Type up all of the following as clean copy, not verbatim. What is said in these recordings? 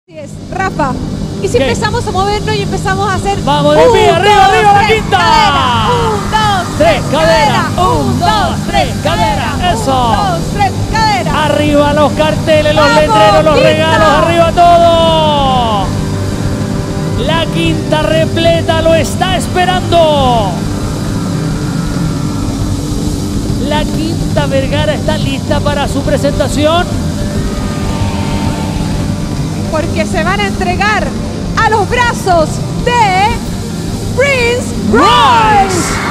Rafa, y si empezamos a movernos y empezamos a hacer... ¡Vamos de pie! ¡Arriba, arriba, la quinta! Cadera. 1, 2, 3, cadera. cadera. 1, 2, 3, cadera. Eso. 1, 2, 3, cadera. Arriba los carteles, los ¡Vamos, letreros, los quinta! regalos, arriba todo. La quinta repleta lo está esperando. La Quinta Vergara está lista para su presentación. Porque se van a entregar a los brazos de Prince Royce.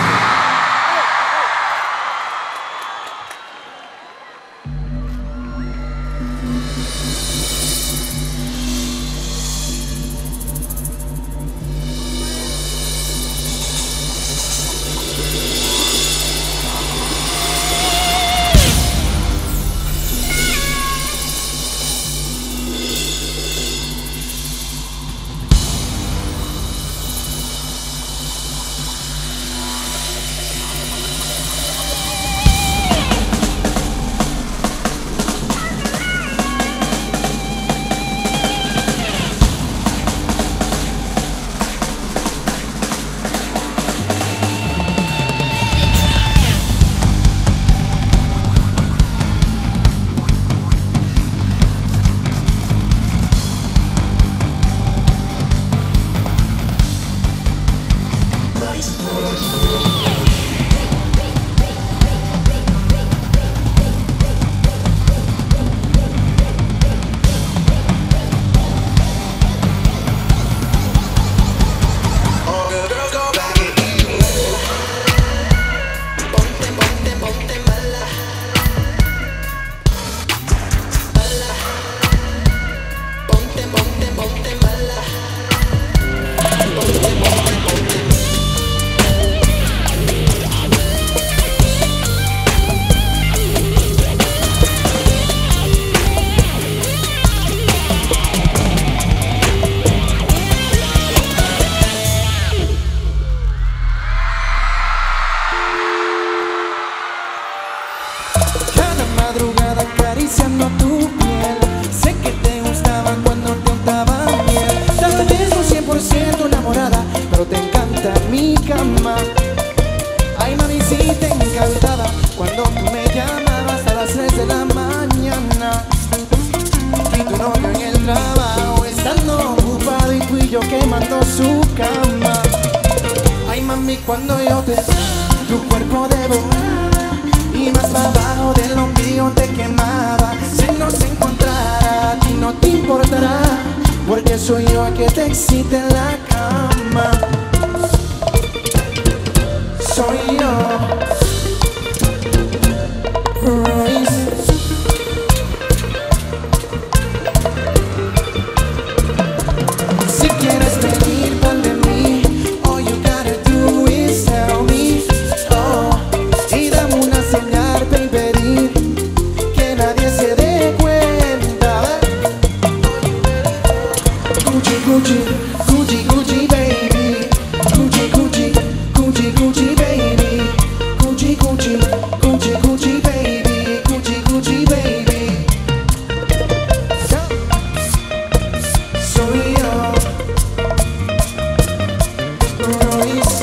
Madrugada acariciando tu piel. Sé que te gustaba cuando te untaba miel. Tal vez no 100% enamorada, pero te encanta mi cama. Ay mami, sí te encantaba cuando me llamabas a las 3 de la mañana. Y tu novio en el trabajo estando ocupado y tú y yo quemando su cama. Ay mami, cuando yo te tu cuerpo devoraba y más para abajo del ombligo te quemaba. Si no se encontrara, a ti no te importará, porque soy yo el que te excita en la cama. Soy yo, Royce. Si quieres venir donde mí, all you gotta do is tell me. Y dame una señal, baby, que nadie se dé cuenta. Gucci, Gucci, Gucci, Gucci, baby. Gucci, Gucci, Gucci, Gucci, baby. Gucci, Gucci, Gucci, Gucci, baby. Gucci, Gucci, baby. Soy yo, Royce.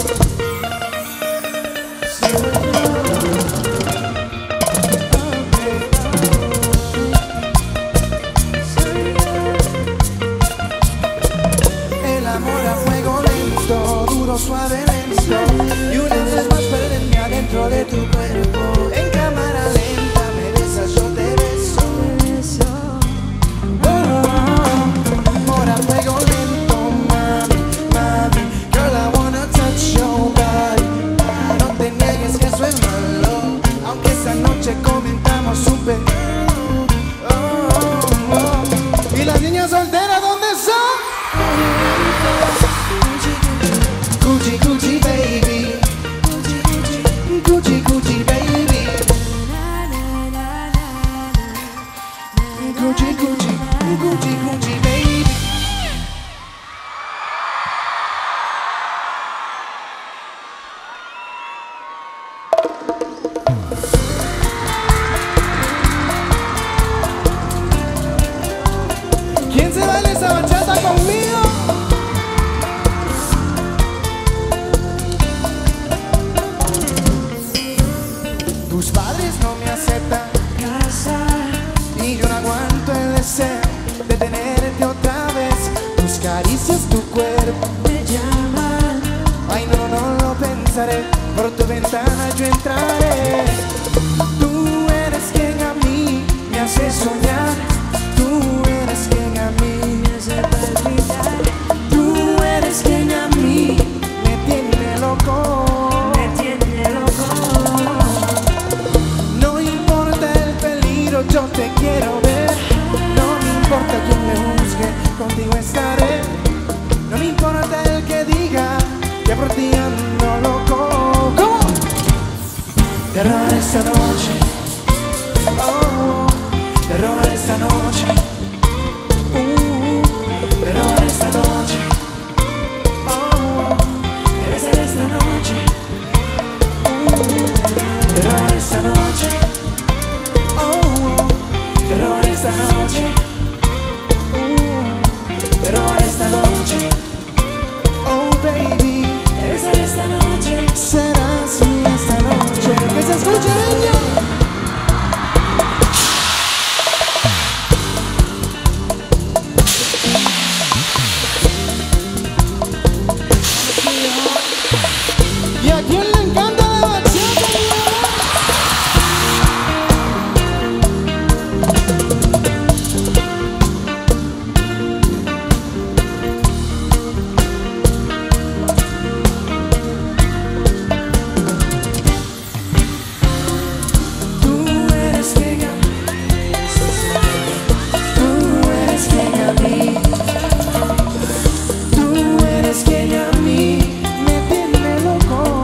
El amor a fuego lento, duro, suave, lento. Y una vez más perderme adentro de tu cuerpo. En cámara lenta me besas, yo te beso. Amor a fuego lento, mami, mami. Girl, I wanna touch your body. No te niegues que eso es malo, aunque esa noche comentamos súper. ¿Y las niñas solteras dónde son? Gucci, Gucci, baby. Gucci, Gucci, baby. Gucci, Gucci, Gucci, Gucci, baby. ¿Quién se baila esa bachata? de tenerte otra vez. Tus caricias, tu cuerpo me llaman. Ay, no, no lo pensaré. Por tu ventana yo entraré. Tú eres quien a mí me hace soñar. Tú eres quien a mí me hace palpitar. Tú eres quien a mí me tiene loco. No importa el peligro, yo te quiero ver. No me importa quién me juzgue, contigo estaré. No me importa el que diga que por ti ando loco. ¿Cómo? Terror esta noche. Oh, terror esta noche. Terror esta noche. Oh, debe ser esta noche. Terror esta noche. Oh, terror esta noche. Terror esta noche. Oh baby, debe ser esta noche. Será así esta noche. Que se escuche ella. ¿Y a quién le encanta la bachata? Tú eres quien a mí. Tú eres quien a mí. Tú eres quien a mí me tiene loco.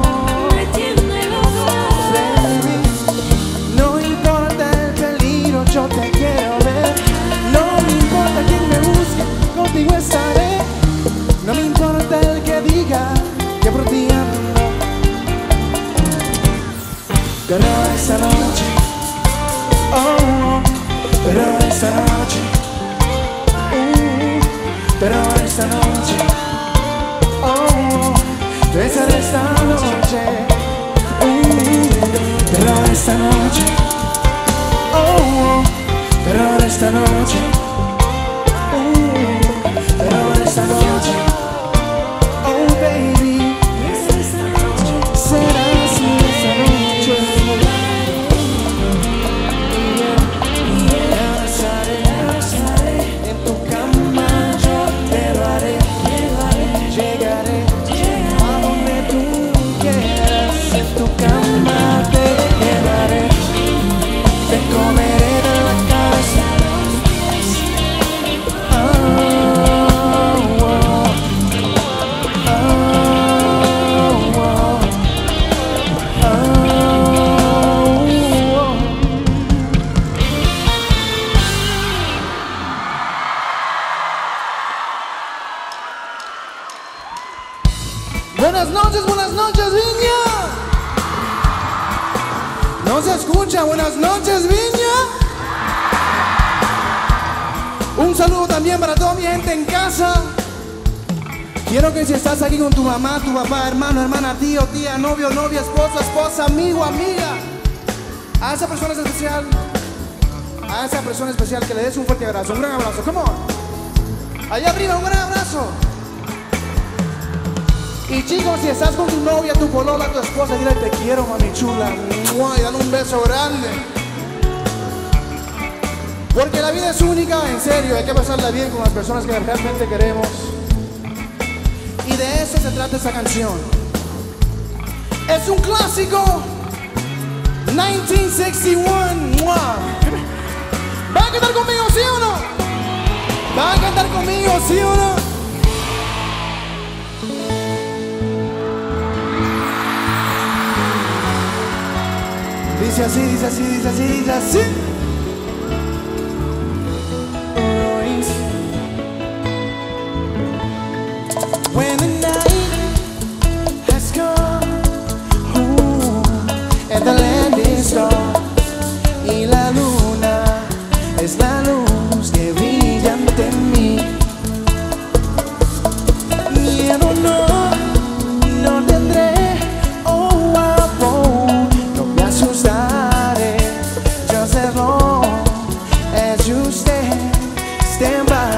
Baby, no importa el peligro, yo te quiero ver. No me importa quién me busque, contigo estaré. No me importa el que diga que por ti ando. Pero esta noche, oh, pero esta noche, pero esta noche, oh, debe ser esta noche. Pero esta noche, oh, pero esta noche, pero esta noche, oh baby, será así esta noche. Abrazaré en tu cama, yo te lo haré. Llegaré a donde tú quieras. En tu cama te llevaré. Te comeré de la cabeza. Oh, oh, oh, oh, oh. Buenas noches, Viña. No se escucha. Buenas noches, Viña. Un saludo también para toda mi gente en casa. Quiero que si estás aquí con tu mamá, tu papá, hermano, hermana, tío, tía, novio, novia, esposa, amigo, amiga, a esa persona especial, que le des un fuerte abrazo, un gran abrazo. Come on. Allá arriba, un gran abrazo. Y chicos, si estás con tu novia, tu polola, tu esposa, dile te quiero, mami chula. ¡Mua! Y dale un beso grande. Porque la vida es única, en serio, hay que pasarla bien con las personas que realmente queremos. Y de eso se trata esta canción. Es un clásico. 1961. ¡Mua! ¿Van a cantar conmigo, sí o no? ¿Van a cantar conmigo, sí o no? Dice así, dice así, dice así, dice así. When the night has come, and the land is dark, y la luna es la luz que brilla ante mí. Miedo no tendré. Stand by.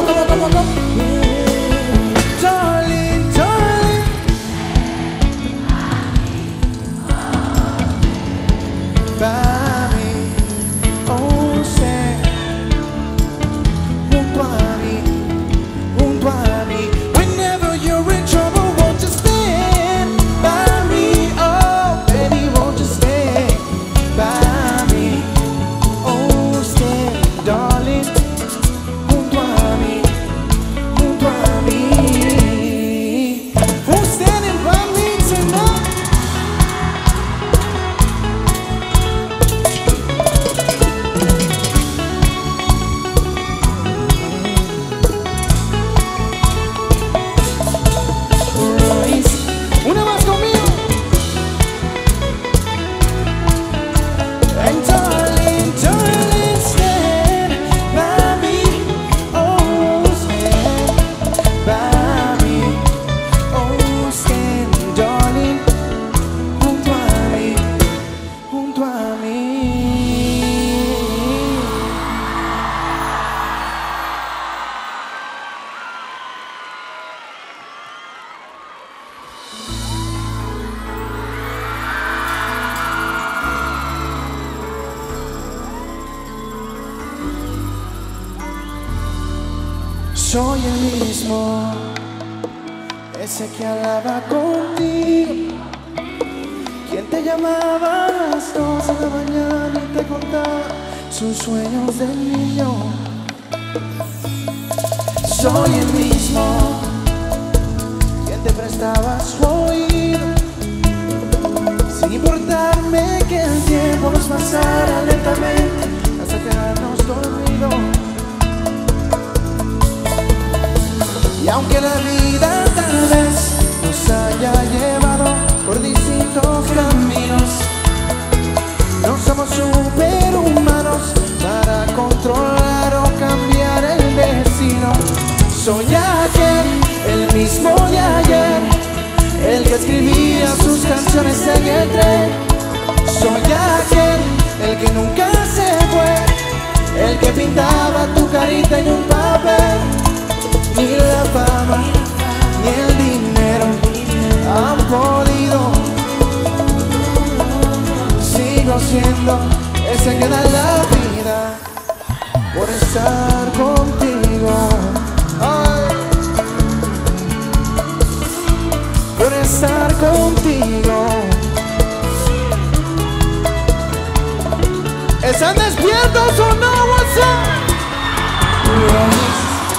Darling, darling. Para mí, oh, sé, junto a mí, junto a mí. Whenever you're in trouble, won't you stand by me? Oh, baby, won't you stand by me? Oh, stand, darling, junto a mí, junto a mí. Who's standing by me tonight? Una más conmigo. And darling, darling, stand by me. Oh, stand by me. Oh, stand, darling, junto a mí, junto a mí. Soy el mismo, ese que hablaba contigo, quien te llamaba a las 2 de la mañana y te contaba sus sueños de niño. Soy el mismo, quien te prestaba su oído, sin importarme que el tiempo nos pasara lentamente hasta quedarnos dormidos. Y aunque la vida tal vez nos haya llevado por distintos caminos, no somos superhumanos para controlar o cambiar el destino. Soy aquel, el mismo de ayer, el que escribía sus canciones en el tren. Soy aquel, el que nunca se fue, el que pintaba tu carita en un papel. Ni la fama, ni el dinero han podido. Sigo siendo ese que da la vida por estar contigo. Ay, por estar contigo. ¿Están despiertos o no? What's up? Yes.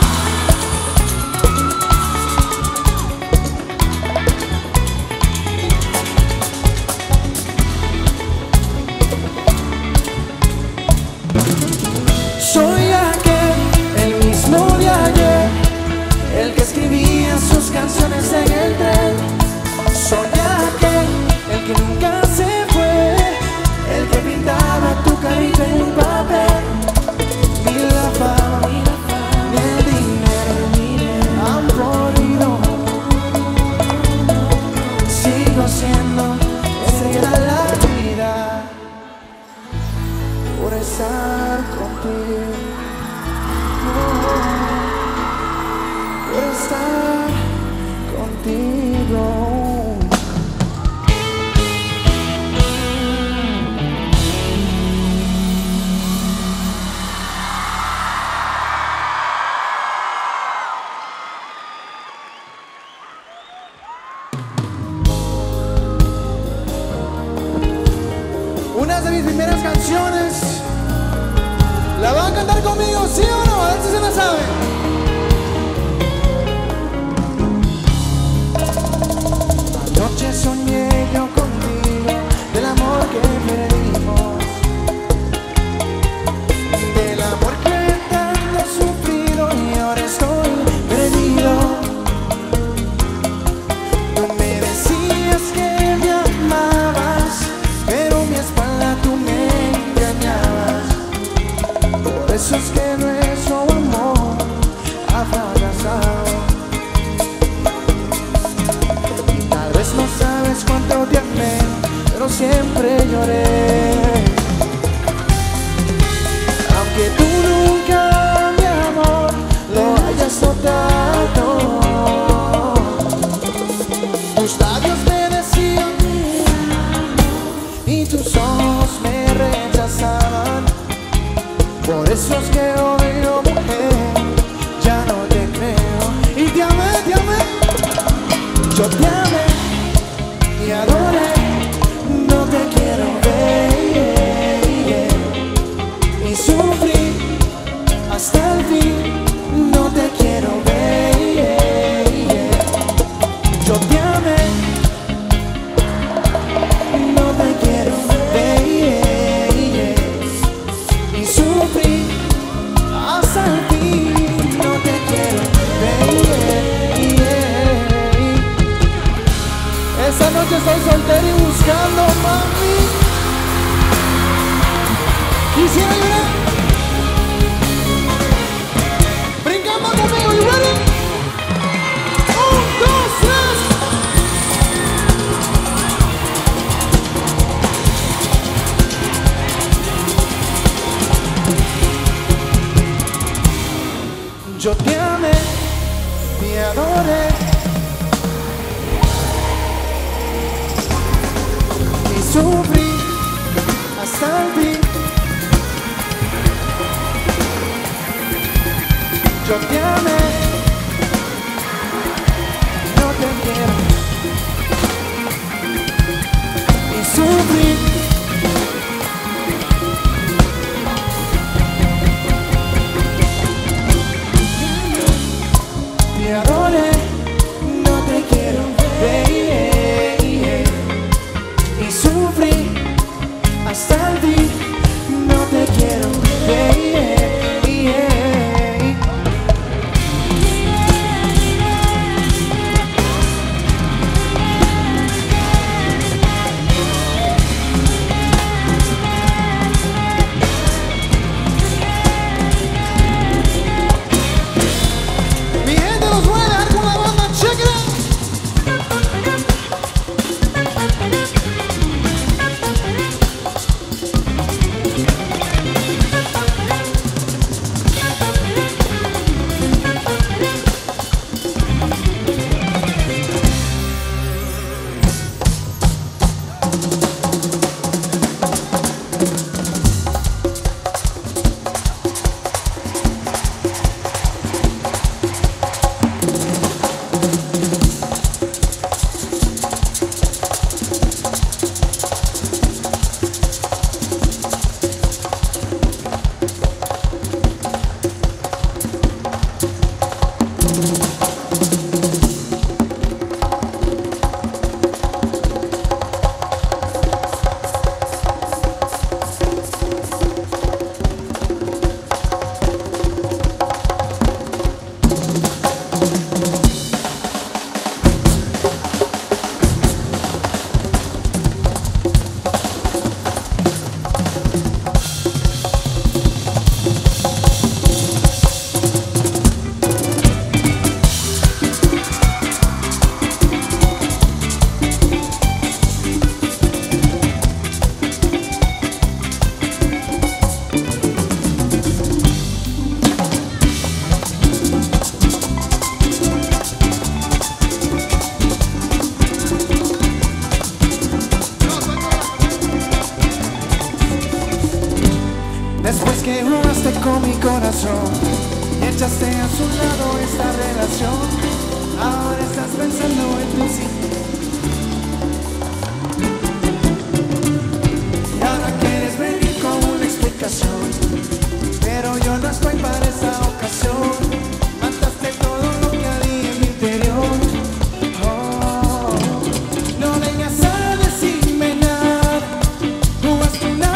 Soy aquel, el mismo de ayer, el que escribía sus canciones en el tren. Soy aquel, el que nunca se fue, el que pintaba tu carita en un papel. Ni la fama, ni el dinero han podido. Sigo siendo ese que da la vida por estar contigo, por estar contigo. Una de mis primeras canciones. ¿La van a cantar conmigo, sí o no? A ver si se la saben. Anoche soñé yo contigo del amor que perdimos, del amor que tanto he sufrido y ahora estoy perdido. Tú me decías que me amabas, pero a mi espalda tú me engañabas. Por eso es que nuestro amor fin no te quiero ver. Yo te amé, no te quiero ver. Y sufrí hasta el fin, no te quiero ver. Esta noche estoy soltero y buscando, mami. Quisiera llorar. Brincamos conmigo, you ready? 1, 2, 3. Yo te amé, te adoré y sufrí hasta el fin. Yo te amé, no te quiero y sufrí. Te adoré, no te quiero ver. Y sufrí hasta el fin, no te quiero ver. Después que jugaste con mi corazón y echaste a su lado esta relación, ahora estás pensando en tu sí. Y ahora quieres venir con una explicación, pero yo no estoy para esa ocasión. Mataste todo lo que había en mi interior. Oh, no vengas a decirme nada, jugaste una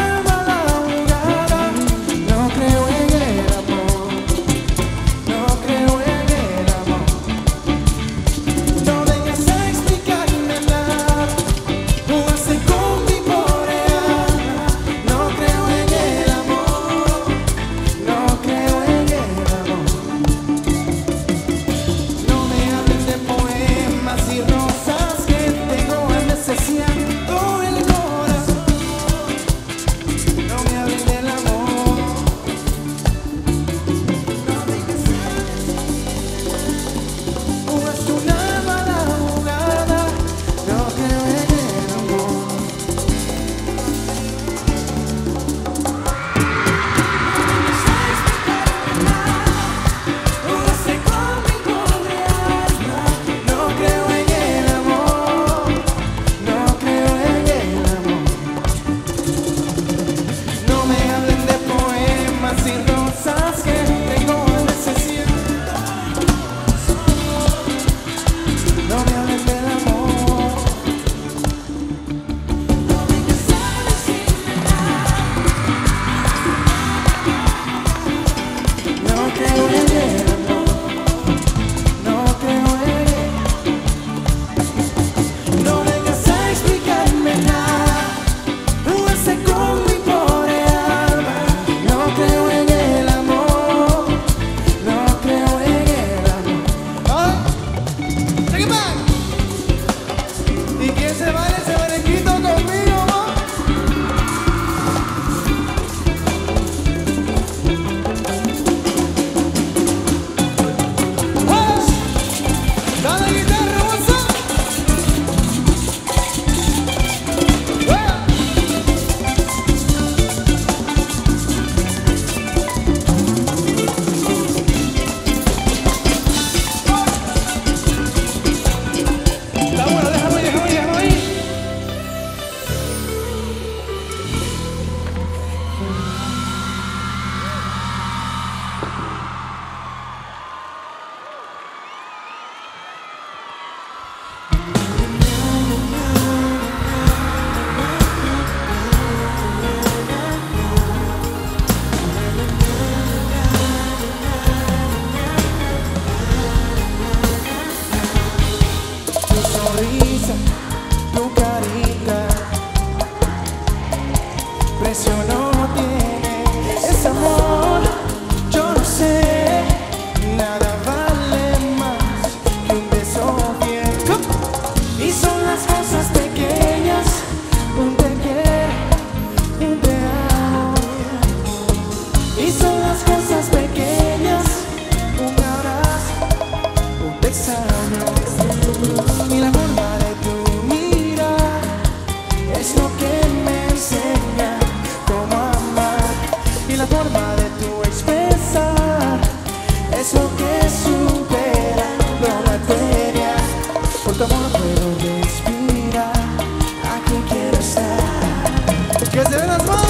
es lo que supera lo material. Por tu amor puedo respirar, aquí quiero estar. Que se ven las manos.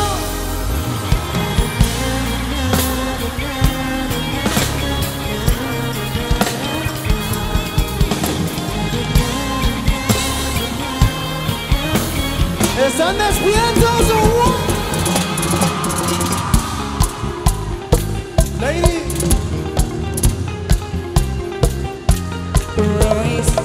¿Están despiertos o what? Lady Royce.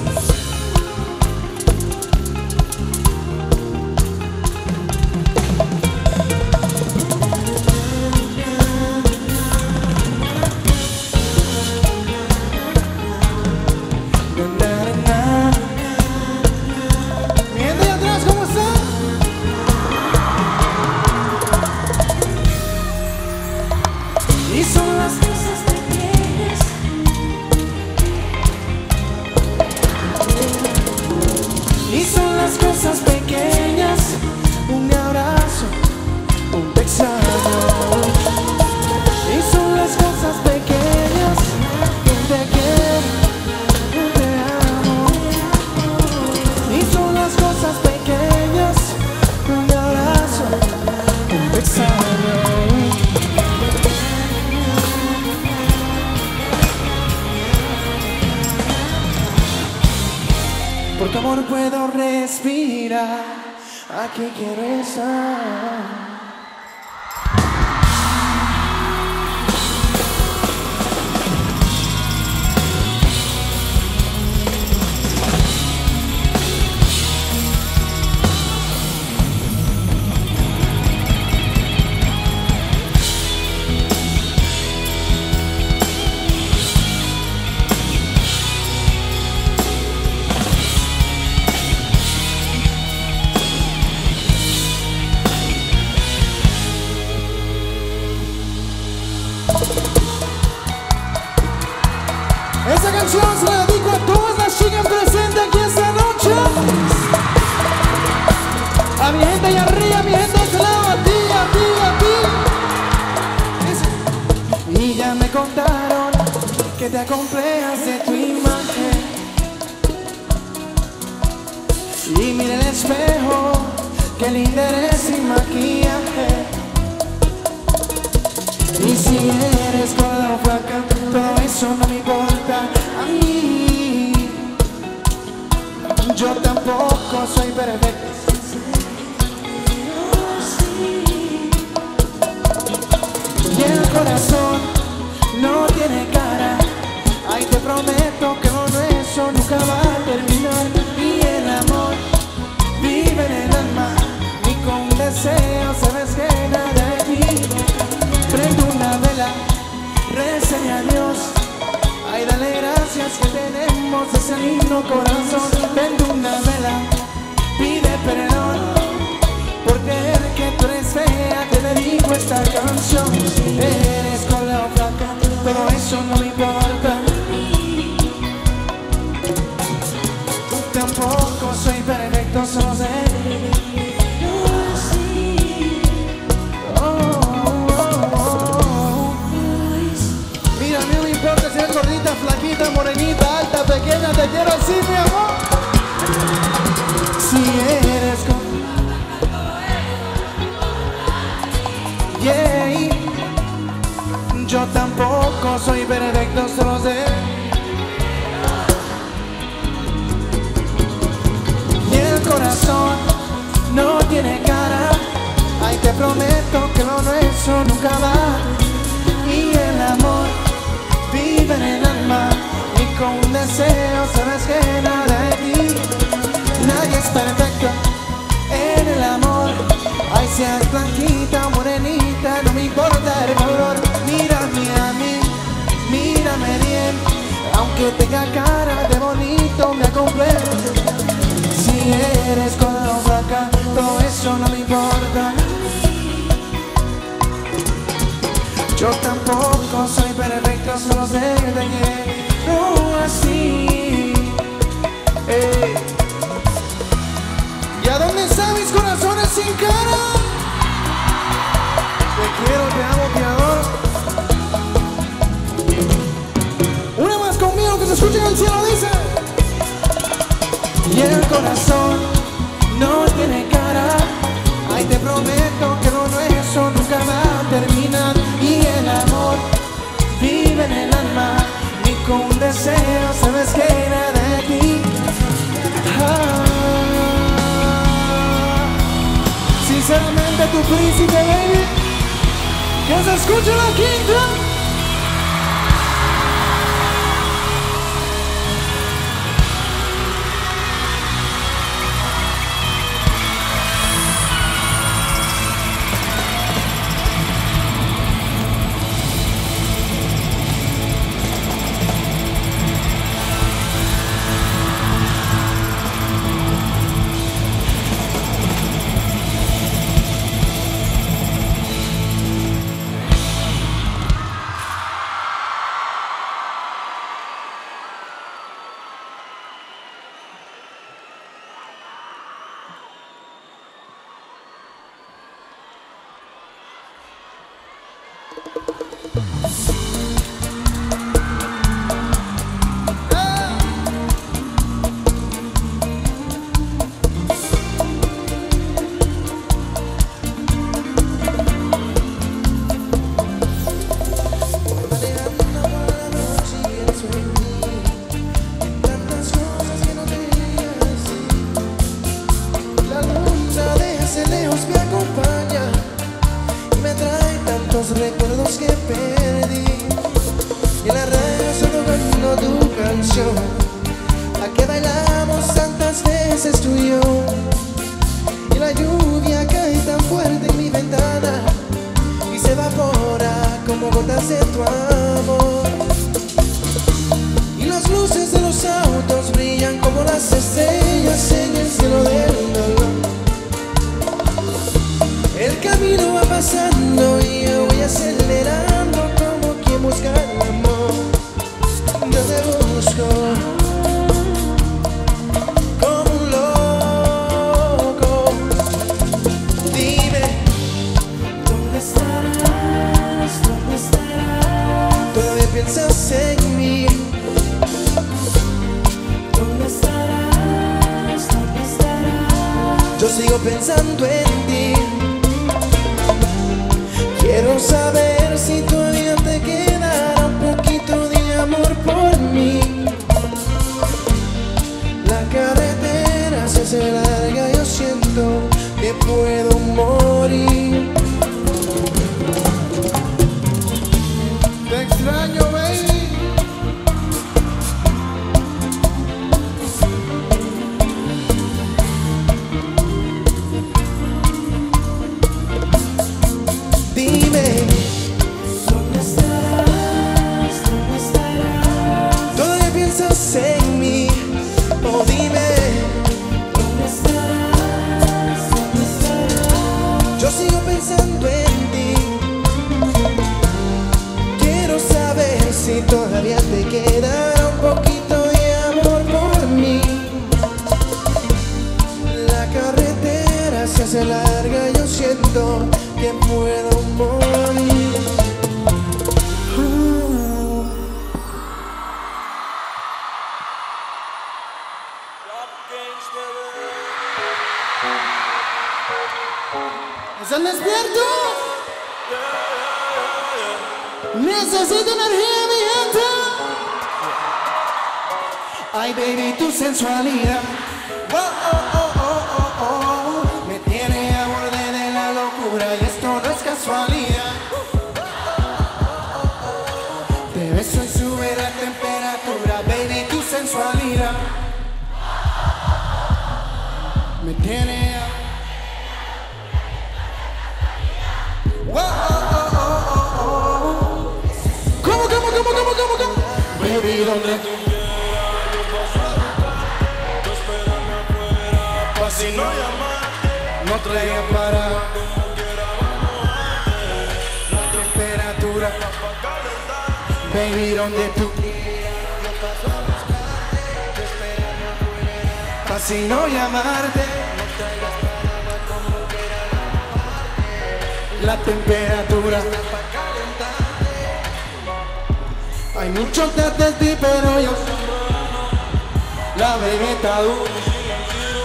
Por tu amor puedo respirar, aquí quiero estar. Esta canción se la dedico a todas las chicas presentes aquí esta noche. A mi gente allá arriba, a mi gente de este lado, a ti, a ti, a ti. Y ya me contaron que te acomplejas de tu imagen. Y mira el espejo, que linda eres sin maquillaje. Y si eres gorda o flaca, todo eso no me importa a mí. Yo tampoco soy perfecto. Y el corazón no tiene cara. Ay, te prometo que lo nuestro nunca va a terminar. Y el amor vive en el alma, y con deseo sabes que nada de ti. Prendo una vela, reseña a Dios. Ay, dale gracias que tenemos ese lindo corazón. Prendo una vela, pide perdón por creer que tú eres fea. Te dedico esta canción. Si eres gorda o flaca, todo eso no me importa. Tampoco soy perfecto, solo sé. Gordita, flaquita, morenita, alta, pequeña, te quiero así, mi amor. Si eres con... Yeah. Yo tampoco soy perfecto, solo sé. Y el corazón no tiene cara. Ay, te prometo que lo nuestro nunca va. Y el amor vive en el alma, y con un deseo sabes que nada de ti. Nadie es perfecto en el amor. Ay, seas blanquita o morenita, no me importa el color. Mírame a mí, mírame bien, aunque tenga cara de bonito me acomplejo. Si eres gorda o flaca, todo eso no me importa. Yo tampoco soy perfecto, solo sé que te quiero así. ¿Y a dónde están mis corazones sin cara? Te quiero, te amo, te adoro. corazón no tiene cara. Ay, te prometo que lo nuestro nunca va a terminar. Y el amor vive en el alma, ni con un deseo sabes que era de ti. Sinceramente tu príncipe, baby. Que se escuche la quinta. Recuerdos que perdí y la radio sonando tu canción, la que bailamos tantas veces tú y yo, y la lluvia cae tan fuerte en mi ventana y se evapora como gotas de tu amor, y las luces de los autos brillan como las estrellas en el cielo del dolor. El camino va pasando y yo voy acelerando como quien busca el amor. Yo te busco como un loco. Dime, ¿dónde estarás? ¿Dónde estarás? ¿Todavía piensas en mí? ¿Dónde estarás? ¿Dónde estarás? Yo sigo pensando en ti. Quiero saber si todavía te quedará un poquito de amor por mí. La carretera se hace larga, yo siento que puedo morir. Te extraño, baby. Dime, ¿dónde estarás? ¿Dónde estarás? ¿Todavía piensas en mí? Oh, dime, ¿dónde estarás? ¿Dónde estarás? Yo sigo pensando en ti. Quiero saber si todavía te queda un poquito de amor por mí. La carretera se hace larga, yo siento que puedo morir. ¿Están despiertos? Necesito energía, mi gente. Ay, baby, tu sensualidad. Oh, oh, oh, oh, oh, oh. Me tiene a borde de la locura y esto no es casualidad. Te beso y sube la temperatura, baby, tu sensualidad. Me tiene a... Oh, oh, oh, oh, oh. ¿Cómo? Baby, ¿dónde tú quieras? Yo paso a buscar. Tú espérame afuera, pa' si no llamarte. No traigas para como quiera, vamos a hacer. La temperatura está pa' calentar. Baby, ¿dónde tú quieras? Yo paso a buscarte. Tú espérame afuera, pa' si no llamarte. No traigas para como quiera, vamos a hacer. La temperatura está pa' calentar. Hay muchos de ti, pero yo soy bueno. La baby está dura.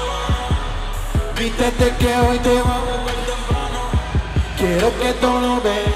Vístete que hoy te va a volver temprano. Quiero que todo lo veas.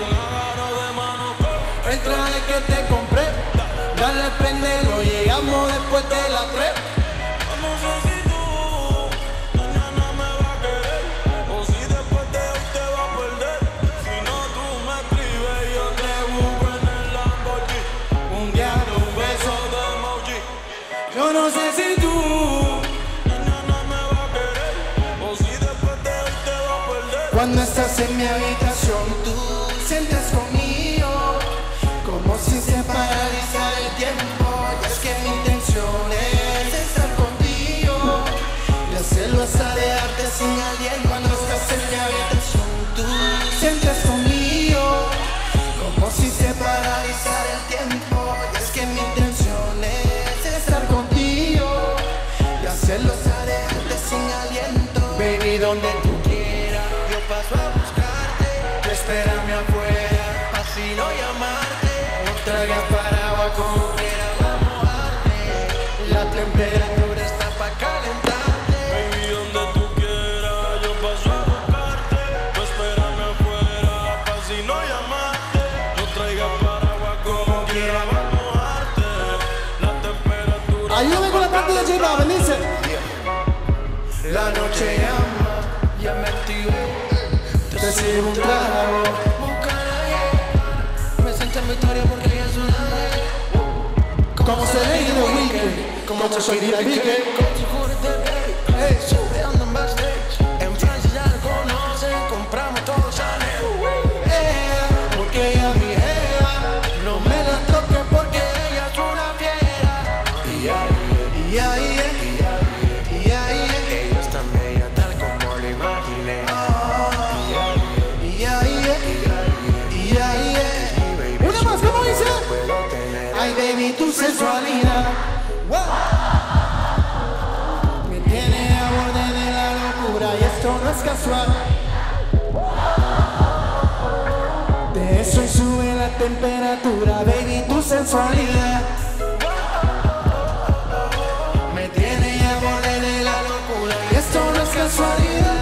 El traje que te compré, dale, prendelo, llegamos después de las 3. No sé si tú mañana me vas a querer o si después de hoy te vas a perder. Si no, tú me escribes y yo te busco en el Lamborghini. Un diablo, un beso. De emoji. Yo no sé si tú Mañana me vas a querer o si después de hoy te vas a perder. cuando estás en mi habitación, tú sientes conmigo como si se paralizara el tiempo. Y es que mi intención es estar contigo y hacerlo hasta dejarte sin aliento. Cuando estás en mi habitación, tú sientes conmigo como si se paralizara el tiempo. Y es que mi intención es estar contigo y hacerlo hasta dejarte sin aliento. Baby, donde tú quieras, yo paso a buscarte. Tú espérame afuera, así no llamarte. No traigas paraguas como quiera, vamos a mojarte. La temperatura está pa' calentarte. Baby, donde tú quieras, yo paso a buscarte. Tú espérame afuera, pa' si no llamarte. No traigas paraguas como quiera, vamos a mojarte. La temperatura. Ayúdame con la parte de J Balvin, dice. La noche llama, ya me activé. Te sirvo un trago. Me siento en victoria porque ella es una vez. Como se lee en el weekend, como yo soy de Pique. Hey, siempre ando en backstage. En Francia ya lo conocen, compramos todo Chanel. Porque ella es mi jeva, no me la toque porque ella es una fiera. Y ahí Ella es tan bella tal como lo imaginé. Una más, ¿cómo dice? Puedo tener. Ay, baby, tu sensualidad me tiene a borde de la locura y esto no es casual. De eso y sube la temperatura, baby, tu sensualidad me tiene a borde de la locura y esto no es casualidad.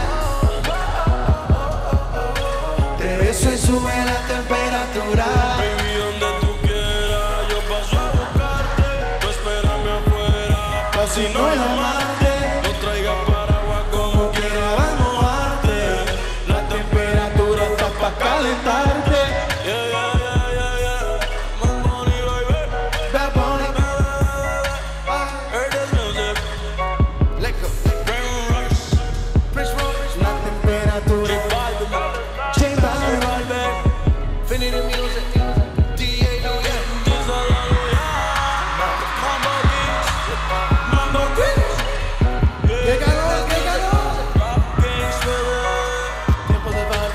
De eso y sube la temperatura. Baby, donde tú quieras, yo paso a buscarte. Tú espérame afuera, pa' si no llamarte. No traigas paraguas como quiera, vamos a mojarte. La temperatura está pa' calentarte. Yeah, yeah, yeah, yeah, yeah. Bad Bunny, baby. Bad Bunny. Heard this music. Let go. Brain Rush. Prince Royce. La temperatura. J Balvin. J Balvin. Infinity Music. DA Louis. Mambo Kings. Mambo Kings. ¡Qué calor, qué calor! Rap Kings, baby. Tiempo de bar.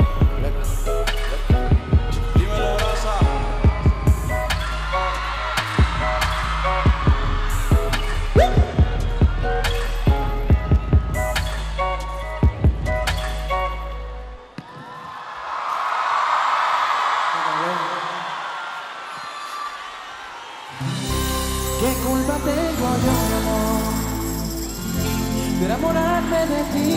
Dímelo, raza. ¿Qué culpa tengo yo, mi amor, de enamorarme de ti,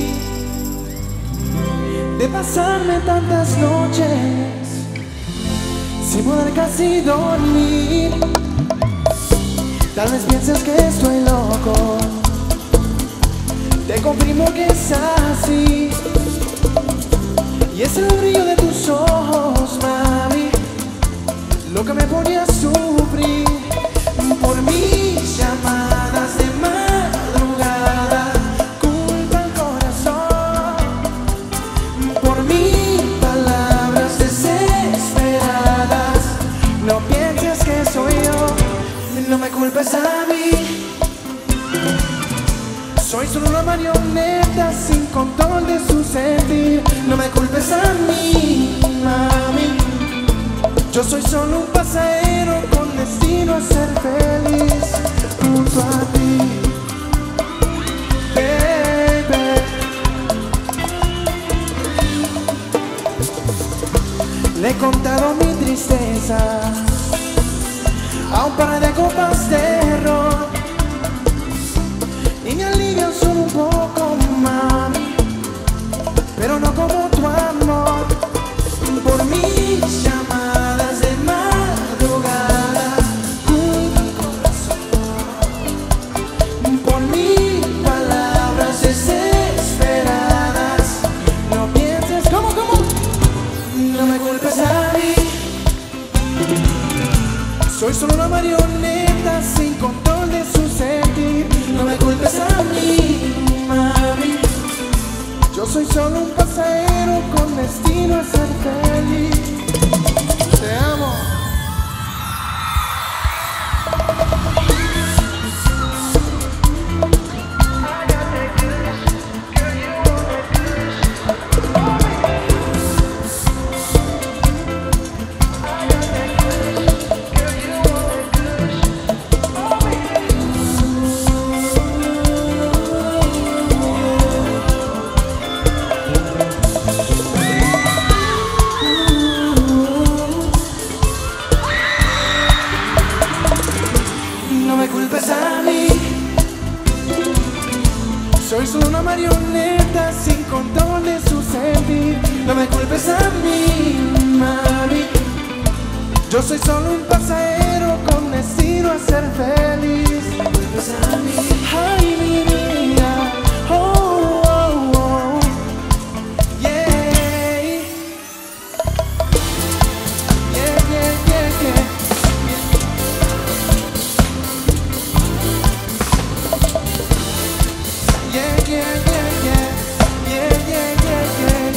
de pasarme tantas noches sin poder casi dormir? Tal vez pienses que estoy loco, te confirmo que es así. Y es el brillo de tus ojos, mami, lo que me pone a sufrir. Por mis llamadas de madrugada, culpa al corazón. Por mis palabras desesperadas, no pienses que soy yo, no me culpes a mí. Soy solo una marioneta sin control de su sentir. No me culpes a mí, mami. Yo soy solo un pasajero con destino a ser feliz junto a ti, baby. Le he contado mi tristeza a un par de copas de ron y me alivian solo un poco más. culpes a mí. Soy solo una marioneta sin control de su sentir. No me culpes a mí, mami. Yo soy solo un pasajero con destino a ser feliz. No me culpes a mí. Ay, mi vida. Oh, oh, oh. Yeah. Yeah, yeah, yeah, yeah. Yeah, yeah, yeah, yeah. Yeah, yeah, yeah, yeah.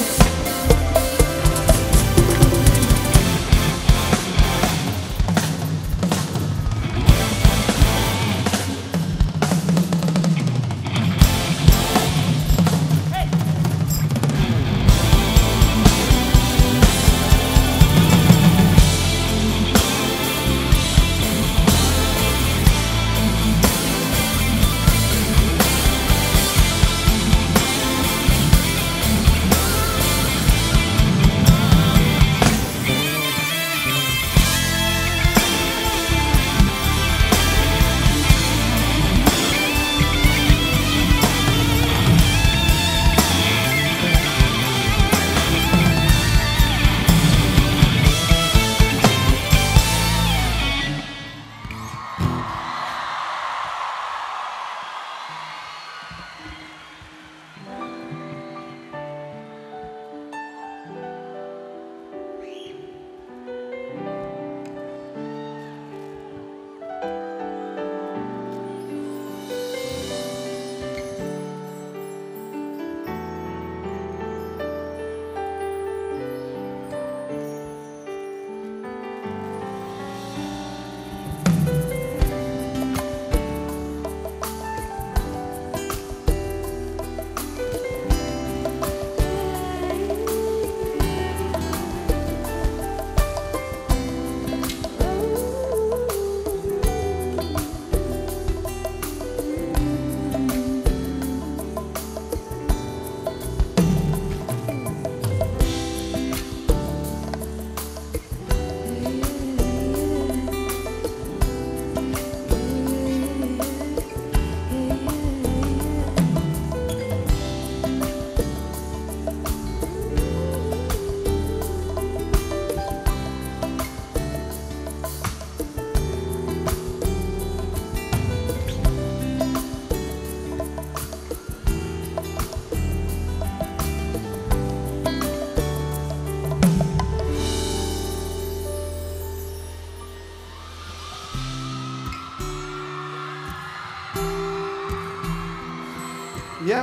Yeah.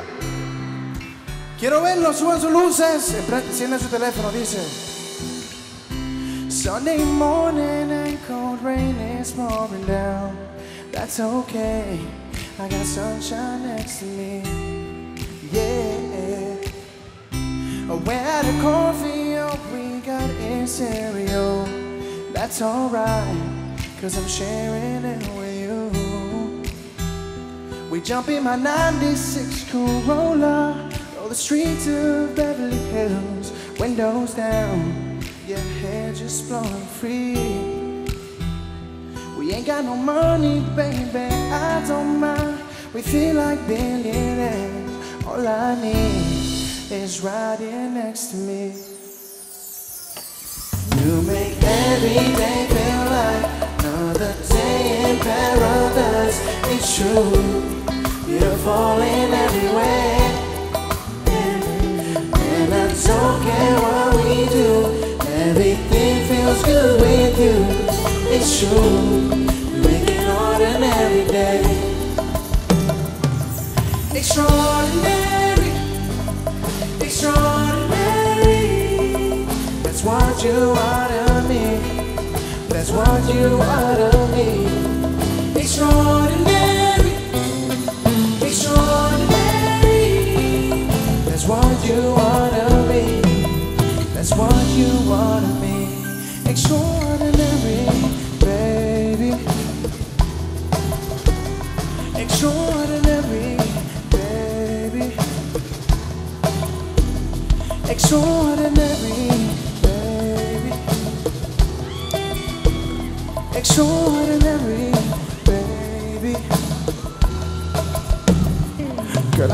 Quiero verlos, suban sus luces, encienden su teléfono, dice. Sunday morning and cold rain is pouring down. That's okay, I got sunshine next to me. Yeah. We had a coffee, oh, we got in stereo. That's alright, cause I'm sharing it with you. We jump in my 96 Corolla, roll the streets of Beverly Hills, windows down, yeah, hair just blowing free. We ain't got no money, baby, I don't mind. We feel like billionaires, all I need is right here next to me. You make every day feel like another day in paradise. It's true. You're falling everywhere, and I don't care what we do. Everything feels good with you. It's true. You make an ordinary day extraordinary, extraordinary. That's what you are to me. That's what you are to me. Extraordinary. Extraordinary. That's what you are to me. That's what you are to me. Extraordinary, baby. Extraordinary, baby. Extraordinary, baby. Extraordinary, baby.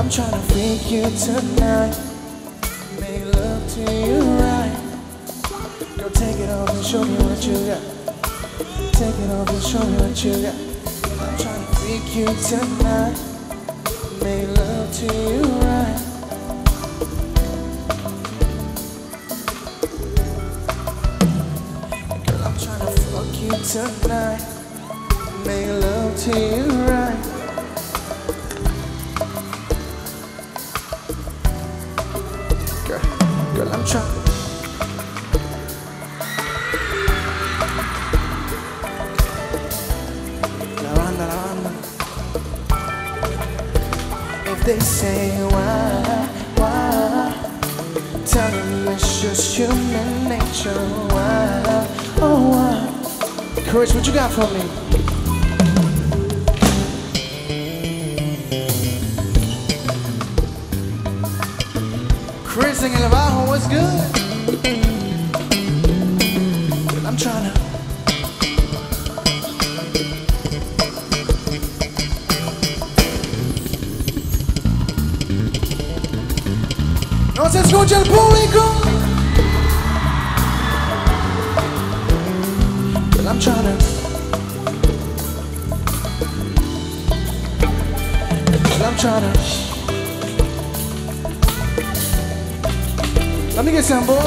I'm trying to freak you tonight, make love to you right. Girl, take it off and show me what you got. Take it off and show me what you got. I'm trying to freak you tonight, make love to you right. Girl, I'm trying to fuck you tonight, make love to you right. Girl, I'm trying. La banda. If they say why, tell them it's just human nature. Why, oh why? Courage, what you got for me? Chris en el bajo, what's good? I'm trying to. No se escucha el público. Well, I'm trying to. Well, I'm trying to. Let me get some, boy.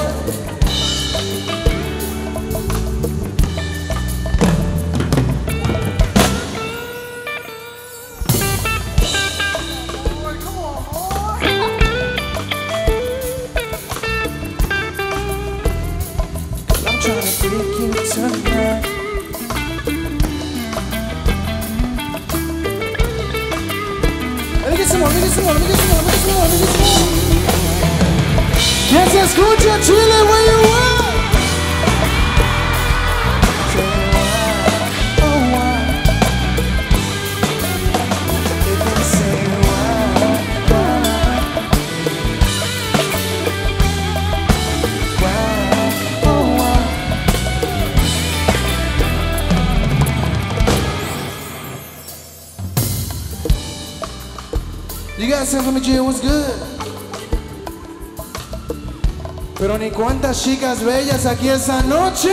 I'm trying to freak you tonight. Let me get some more, let me get some more, let me get some more, let me get some more, let me get some more. Que se escuche Chile where you are. Say why, oh why? If they say why, oh why? You guys sing for me, Jay, what's good? Pero ni cuántas chicas bellas aquí esa noche.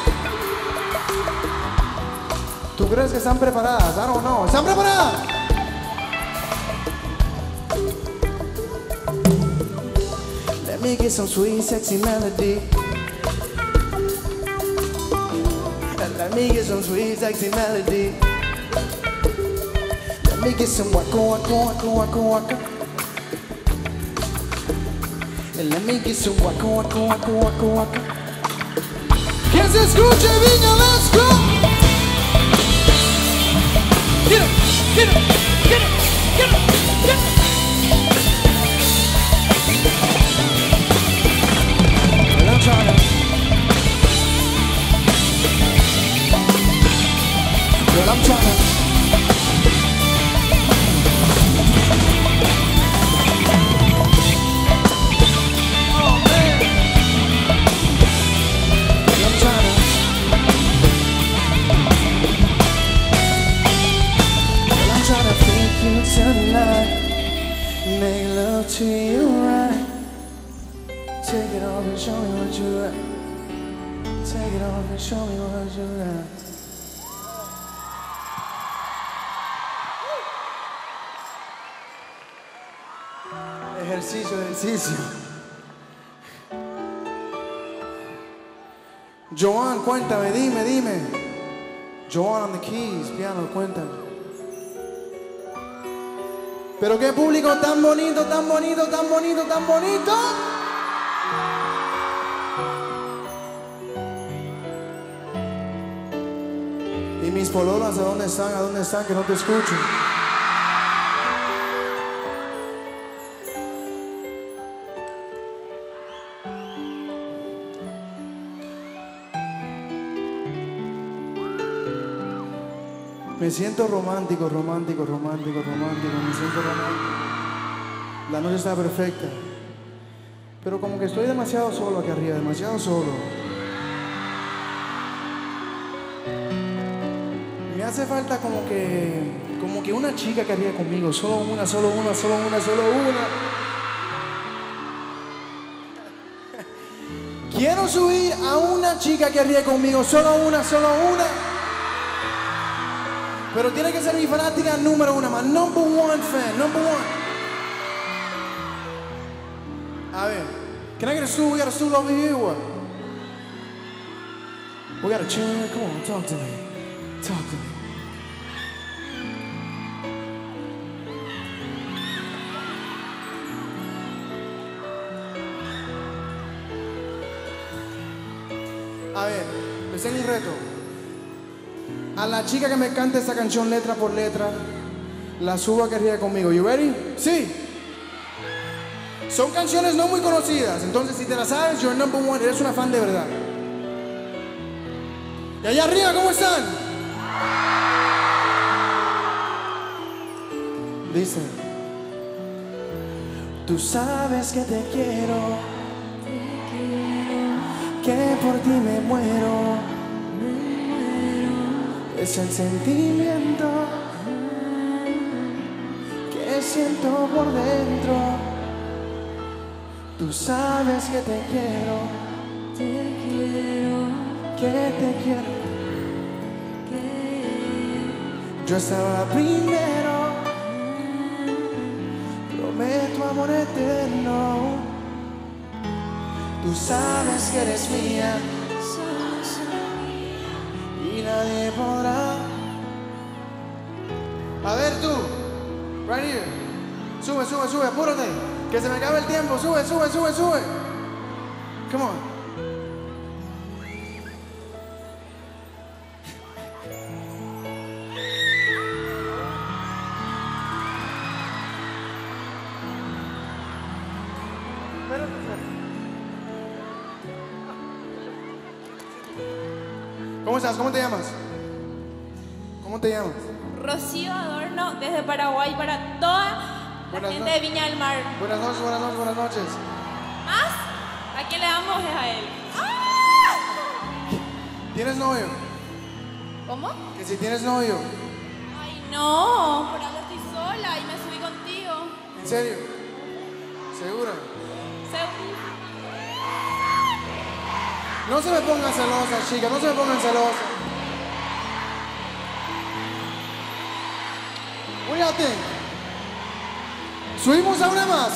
¿Tú crees que están preparadas? I don't know. ¿Están preparadas? Let me get some sweet, sexy melody. Let me get some sweet, sexy melody. Let me get some waka, waka, waka, waka, waka. And let me get some waka, waka, waka, waka, waka. Que se escuche Viña, let's go! Get it, get it, get it, get it, get it. Well, I'm trying to. Well, I'm trying to. Tonight, make love to you right. Take it off and show me what you got. Take it off and show me what you got. Ejercicio, ejercicio. Joan, cuéntame, dime. Joan on the keys, piano, cuéntame. Pero qué público tan bonito, tan bonito, tan bonito, tan bonito. Y mis pololas, ¿a dónde están? ¿A dónde están? Que no te escucho. Me siento romántico, me siento romántico. La noche está perfecta. Pero como que estoy demasiado solo aquí arriba, demasiado solo. Me hace falta como que Como que una chica querría conmigo, solo una. Quiero subir a una chica que ríe conmigo, solo una. Pero tiene que ser mi fanática número 1, my number one fan, number one. A ver, can I get a stool? We got a stool over here or what? We got a chair, come on, talk to me. A ver, les tengo un reto. A la chica que me cante esta canción letra por letra, la subo a que ríe conmigo. You ready? Sí. Son canciones no muy conocidas, entonces si te las sabes, you're number one, eres una fan de verdad. Y allá arriba, ¿cómo están? Dice: tú sabes que te quiero, que por ti me muero. Es el sentimiento que siento por dentro. Tú sabes que te quiero, que te quiero. Yo estaba primero, prometo amor eterno. Tú sabes que eres mía y nadie podrá. A ver tú, right here. Sube, apúrate, que se me acabe el tiempo. Sube. Come on. ¿Cómo estás? ¿Cómo te llamas? Rocío Adorno, desde Paraguay para toda la gente de Viña del Mar. Buenas noches. ¿Más? ¿A quién le damos? Es a él. ¿Tienes novio? ¿Cómo? Que si tienes novio. Ay, no, por ahora estoy sola y me subí contigo. ¿En serio? ¿Segura? No se me pongan celosas, chicas, no se me pongan celosas. What do y'all think? Subimos a una más.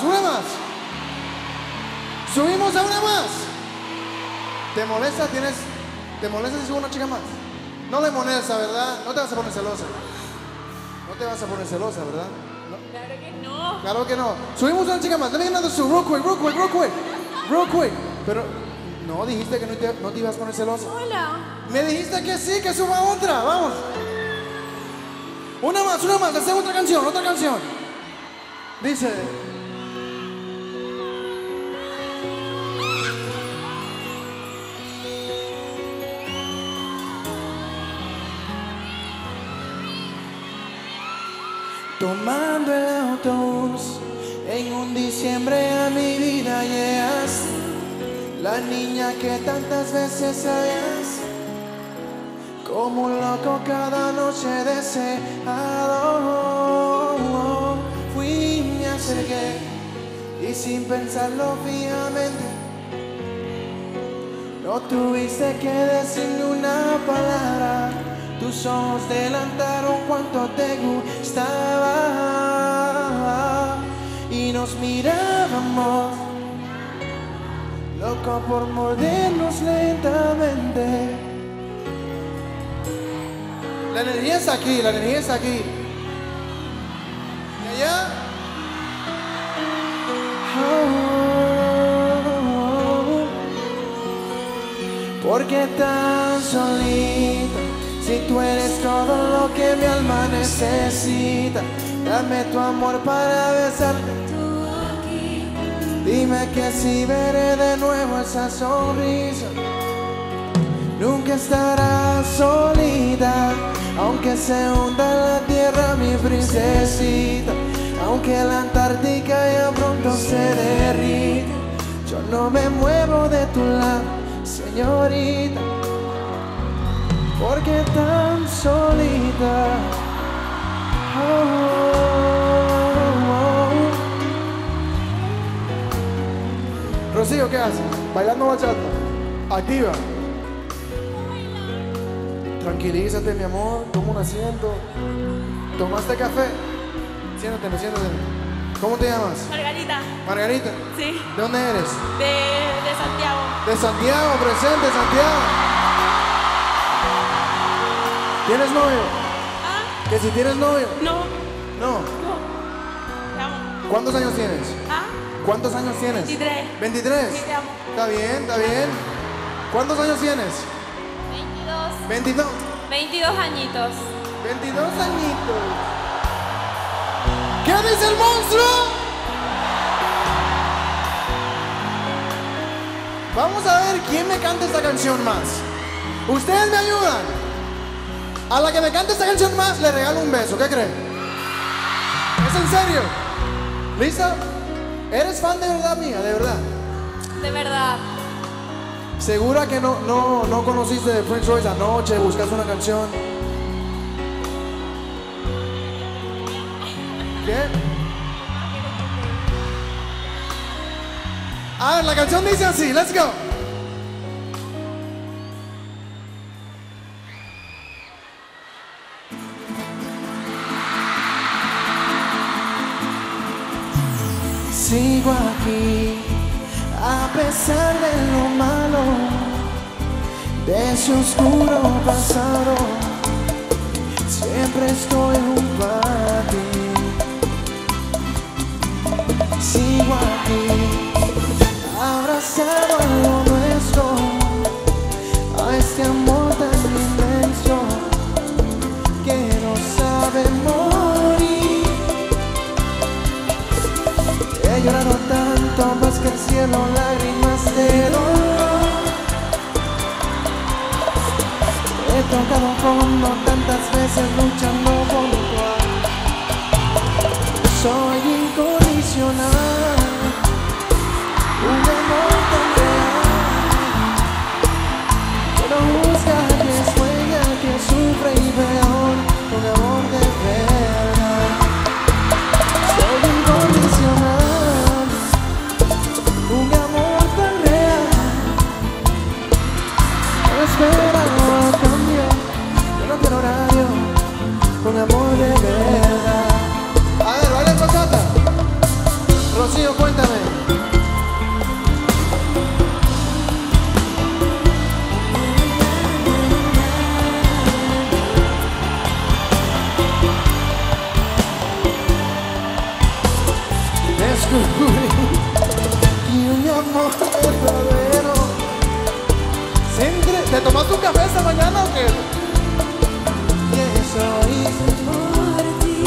Subimos a una más. ¿Te molesta si subo una chica más? No le molesta, ¿verdad? No te vas a poner celosa. ¿Verdad? ¿No? Claro que no. Claro que no. Subimos a una chica más. Let me get another sub, real quick. Pero no dijiste que no te ibas a poner celosa. Hola. Me dijiste que sí, que suba otra. Vamos. Una más. Hacemos otra canción. Dice: tomando el autobús, en un diciembre a mi vida llegas, la niña que tantas veces sabías, como un loco cada noche deseado. Fui, me acerqué y sin pensarlo fijamente, no tuviste que decir una palabra. Tus ojos delantaron cuánto te gustaba y nos mirábamos, loco por mordernos lentamente. La energía está aquí. ¿Y allá? ¿Por qué tan solita? Si tú eres todo lo que mi alma necesita, dame tu amor para besarte. Dime que si veré de nuevo esa sonrisa, nunca estarás solita, aunque se hunda la tierra mi princesita, aunque la Antártica ya pronto se derrite, yo no me muevo de tu lado, señorita. ¿Por qué tan solita? Oh, llegas bailando bachata. Activa. Tranquilízate, mi amor. Toma un asiento. ¿Tomaste café? Siéntate, siéntate. ¿Cómo te llamas? Margarita. Margarita. Sí. ¿De dónde eres? De Santiago. De Santiago, presente, Santiago. ¿Tienes novio? ¿Ah? ¿Que si tienes novio? No. No. No. Te amo. ¿Cuántos años tienes? ¿Ah? ¿Cuántos años tienes? 23. ¿23? Sí, te amo. Está bien, está bien. ¿Cuántos años tienes? 22. 22. 22 añitos. 22 añitos. ¿Qué dice el monstruo? Vamos a ver quién me canta esta canción más. Ustedes me ayudan. A la que me cante esta canción más le regalo un beso. ¿Qué creen? ¿Es en serio? ¿Lista? ¿Eres fan de verdad mía? De verdad. De verdad. ¿Segura que no conociste de Prince Royce anoche? ¿Buscaste una canción? ¿Qué? A ver, la canción dice así, let's go. Sigo aquí a pesar de lo malo, de ese oscuro pasado. Siempre estoy junto a ti. Sigo aquí abrazado a lo nuestro, a este amor tan inmenso que no sabe morir. He llorado tanto más que el cielo, lágrimas de dolor. He tocado fondo tantas veces luchando por mi cual. Soy incondicional, un amor tan real, que no busca, que sueña, que sufre y peor, un amor de verdad. Soy incondicional, un amor tan real, no espera, no a cambio, yo no quiero horario, un amor de verdad. A ver, ¿vale, bachata? Rocío, cuéntame. Descubrí que un amor verdadero ¿Te tomaste un café esta mañana o qué? y eso hice por ti.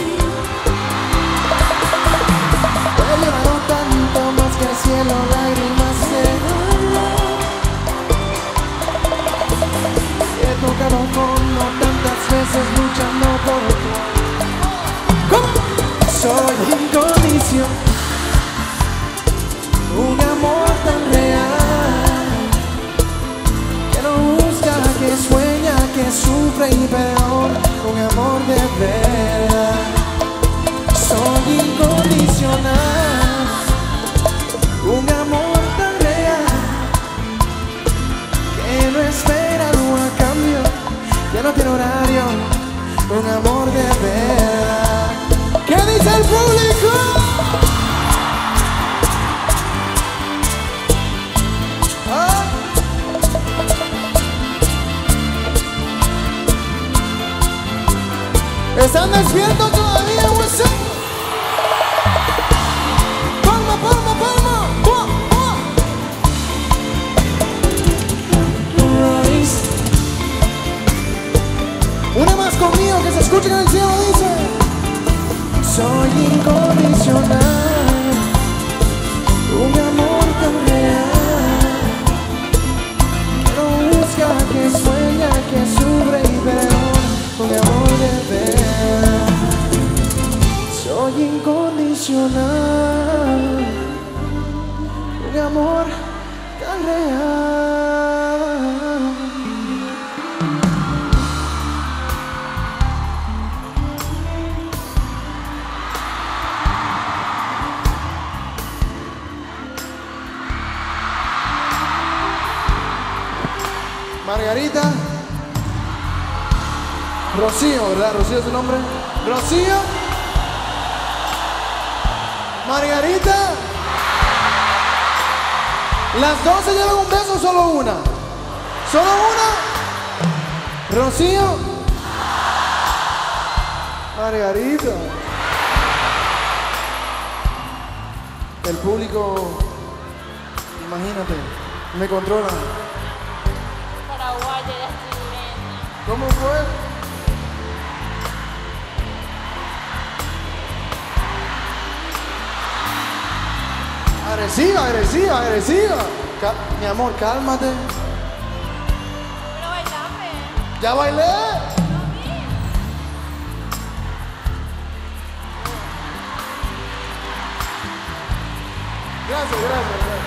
He llorado tanto más que el cielo, lágrimas de dolor. He tocado fondo tantas veces luchando por tu amor. ¿Cómo? Soy incondicional, un amor tan real, que no busca, que sueña, que sufre y peor, un amor de verdad. Soy incondicional, un amor tan real, que no espera no a cambio, que no tiene horario, un amor de verdad. ¿Qué dice el público? ¿Ah? ¿Están despiertos todavía? What's up? Palma, palma, palma. Royce. Una más conmigo que se escuche en el cielo, dice. Soy incondicional, un amor tan real, que no busca, que sueña, que sufre y peor, un amor de verdad. Soy incondicional, un amor tan real. Margarita. Rocío, ¿verdad? ¿Rocío es su nombre? Rocío. Margarita. ¿Las dos se llevan un beso o solo una? ¿Solo una? Rocío. Margarita. El público, imagínate, me controla. Paraguaya ya estoy viviendo. ¿Cómo fue? Agresiva, agresiva, agresiva. Mi amor, cálmate. Pero bailame. ¿Ya bailé? Gracias, gracias, gracias.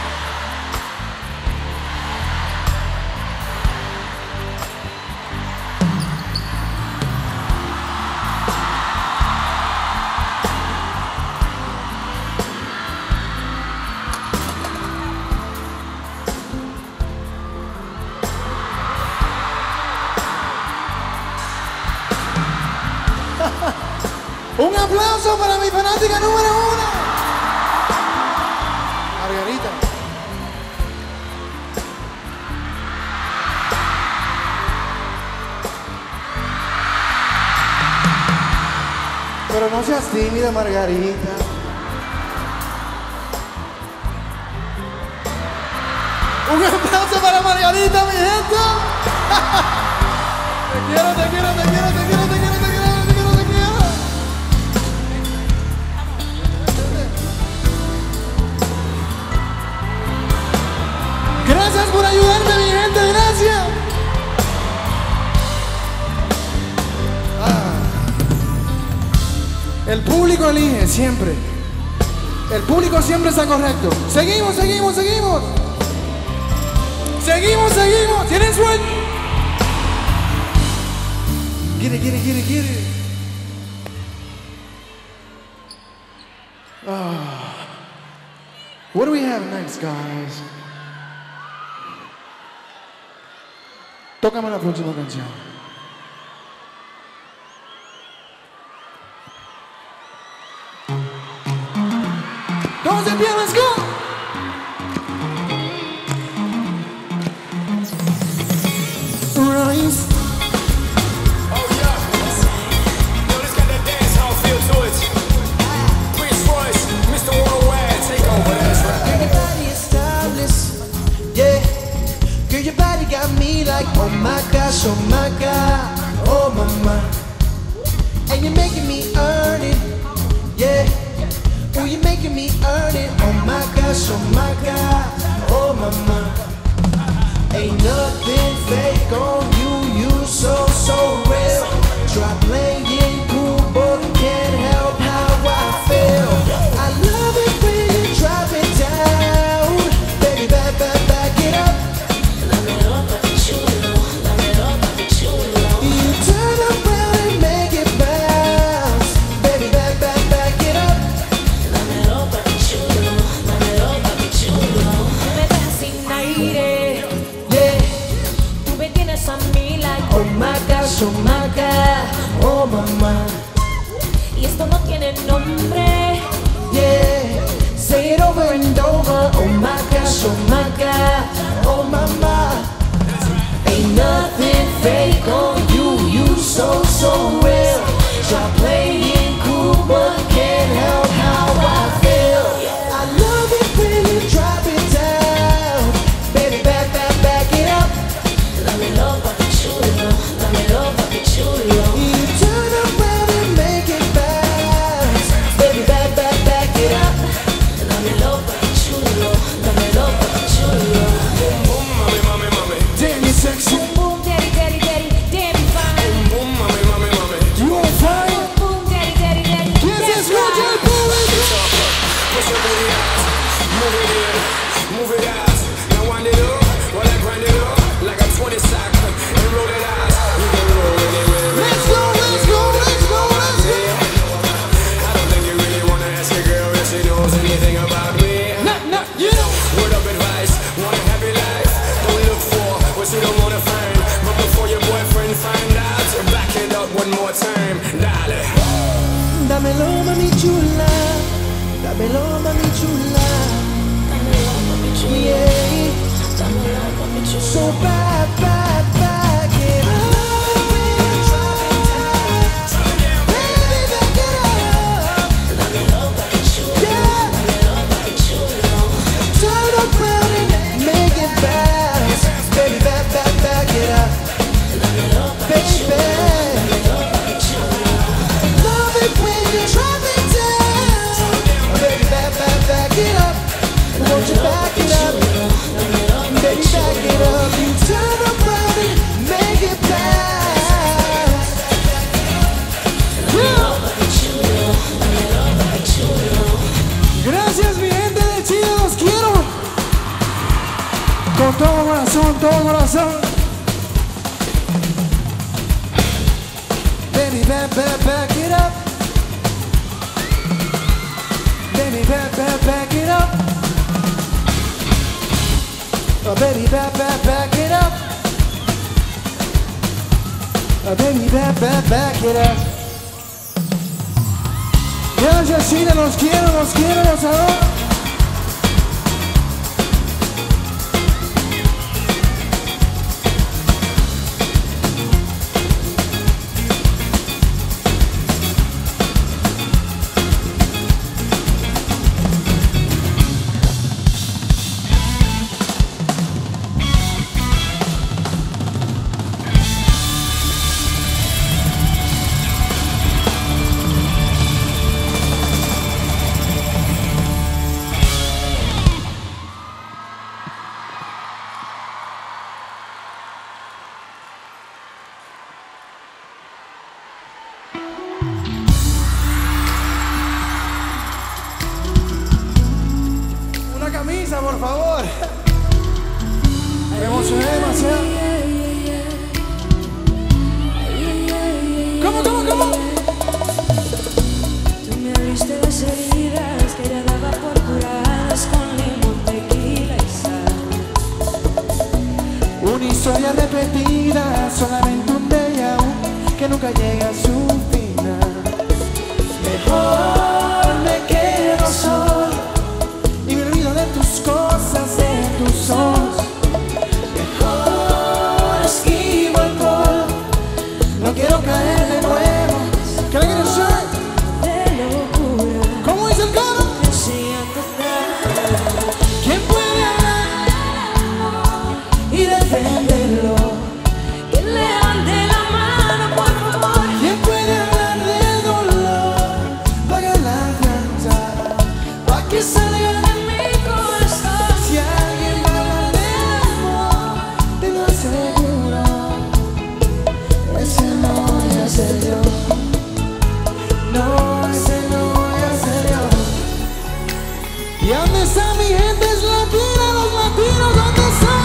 Un aplauso para mi fanática número 1. Margarita. Pero no seas tímida, Margarita. Un aplauso para Margarita, mi gente. Te quiero, te quiero, te quiero, te quiero, te quiero, te quiero, te quiero, te quiero. Gracias por ayudarme, mi gente, gracias. El público elige siempre. El público siempre está correcto. Seguimos, seguimos, seguimos. Seguimos, seguimos. ¿Tienen sueño? Get it, get it, get it, get it. What do we have next, guys? Tócame la próxima canción. Todos en pie, let's go. Rise. Oh yeah. Yo, this got that dance hall feel to it. Prince Royce, Mr. Worldwide, take over, that's right. Girl, your body is timeless, yeah. Girl, your body got me like, oh my gosh, oh my God, oh my mind. And you're making me earn it, yeah. Oh, you're making me earn it, oh my gosh, oh my God, oh my mind. Ain't nothing fake on you, you so, so real. Try playing cool, but can't help how I feel. I love it when you drop it down. Baby, back, back, back it up. You turn around and make it bounce. Baby, back, back, back it up. Me fascinated. Yeah, Tú me tienes a mí like oh my gosh, oh my God, oh my mind. y esto no tiene nombre. Yeah, say it over and over. Oh my gosh, oh my God, oh my mind. Ain't nothing fake on you, you so, so real. Try playing cool, but can't help how I feel. I love it when you drop it down. Baby, back, back, back it up. Dámelo papi chulo, dámelo papi chulo. You turn around and make it bounce. Baby, back, back, back it up. Dámelo papi chulo, dámelo papi chulo. Boom, mami, mami, mami. Damn, you sexy. Boom boom daddy daddy daddy, damn you fine. Boom, mami, mami, mami. You on fire. dámelo, mami chula. Yeah. So back it up. Baby, back it up. Yeah. Turn around and make it bounce. Baby, back it up. Baby, love it when you drop it down. Baby, back it up. Won't you back it up? Baby, back it up. You turn around and make it bounce. Gracias, mi gente de Chile, los quiero. Con todo corazón, todo corazón. Baby, back it up. Baby, back it up. Oh, baby, back it up. Oh, baby, back it up. Gracias, Chile, los quiero, los adoro. Camisa, por favor. Me emocioné demasiado. ¿Cómo? Tú me abriste las heridas que ya daba por curadas con limón, tequila y sal. Una historia repetida, solamente un déjà vu que nunca llega a su final. Mejor me quedo solo y me olvido de tus cosas, de tus ojos. Mejor esquivo el polvo, no quiero caer de nuevo. ¿Qué le quieres hacer? De locura, ¿Cómo dice el coro? ¿Quién puede hablar y defenderlo? que le ande la mano, por favor. ¿Quién puede hablar del dolor? Paga la fianza, pa' que salga de mi corazón. Si alguien va a hablar del amor, te lo aseguro, ese no voy a ser yo. No, ese no voy a ser yo. ¿Y dónde está mi gente latina, los latinos? ¿Dónde están?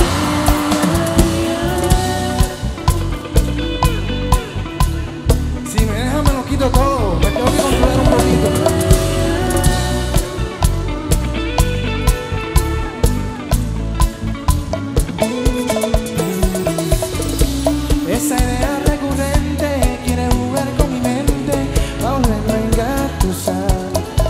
Si me dejan me lo quito todo, me tengo que controlar un poquito. Esa idea recurrente quiere jugar con mi mente, pa' volverlo a engatusar.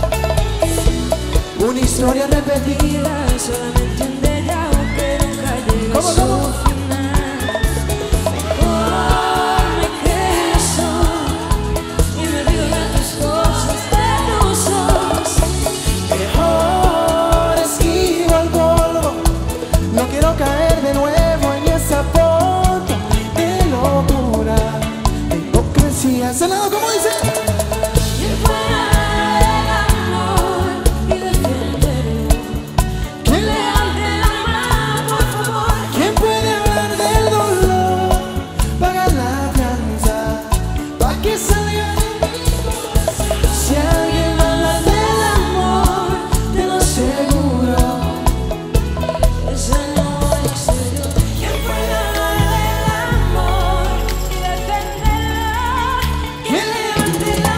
Una historia repetida, Solamente un déjà vu que nunca llega a ¿Cómo? su final. Mejor me quedo solo y me olvido de tus cosas, de tus ojos. mejor esquivo el polvo. No quiero caer de nuevo en esa foto de locura, de hipocresía. Senado, ¿cómo dice? ¿Quién puede hablar del amor y defenderlo? Que le ande la mano, por favor. ¿Quién puede hablar del dolor? Paga la fianza, pa' que salga de mi corazón. Si alguien habla del amor, te lo aseguro, Esa no voy a ser yo. ¿Quién puede hablar del amor y defenderlo? que le ande la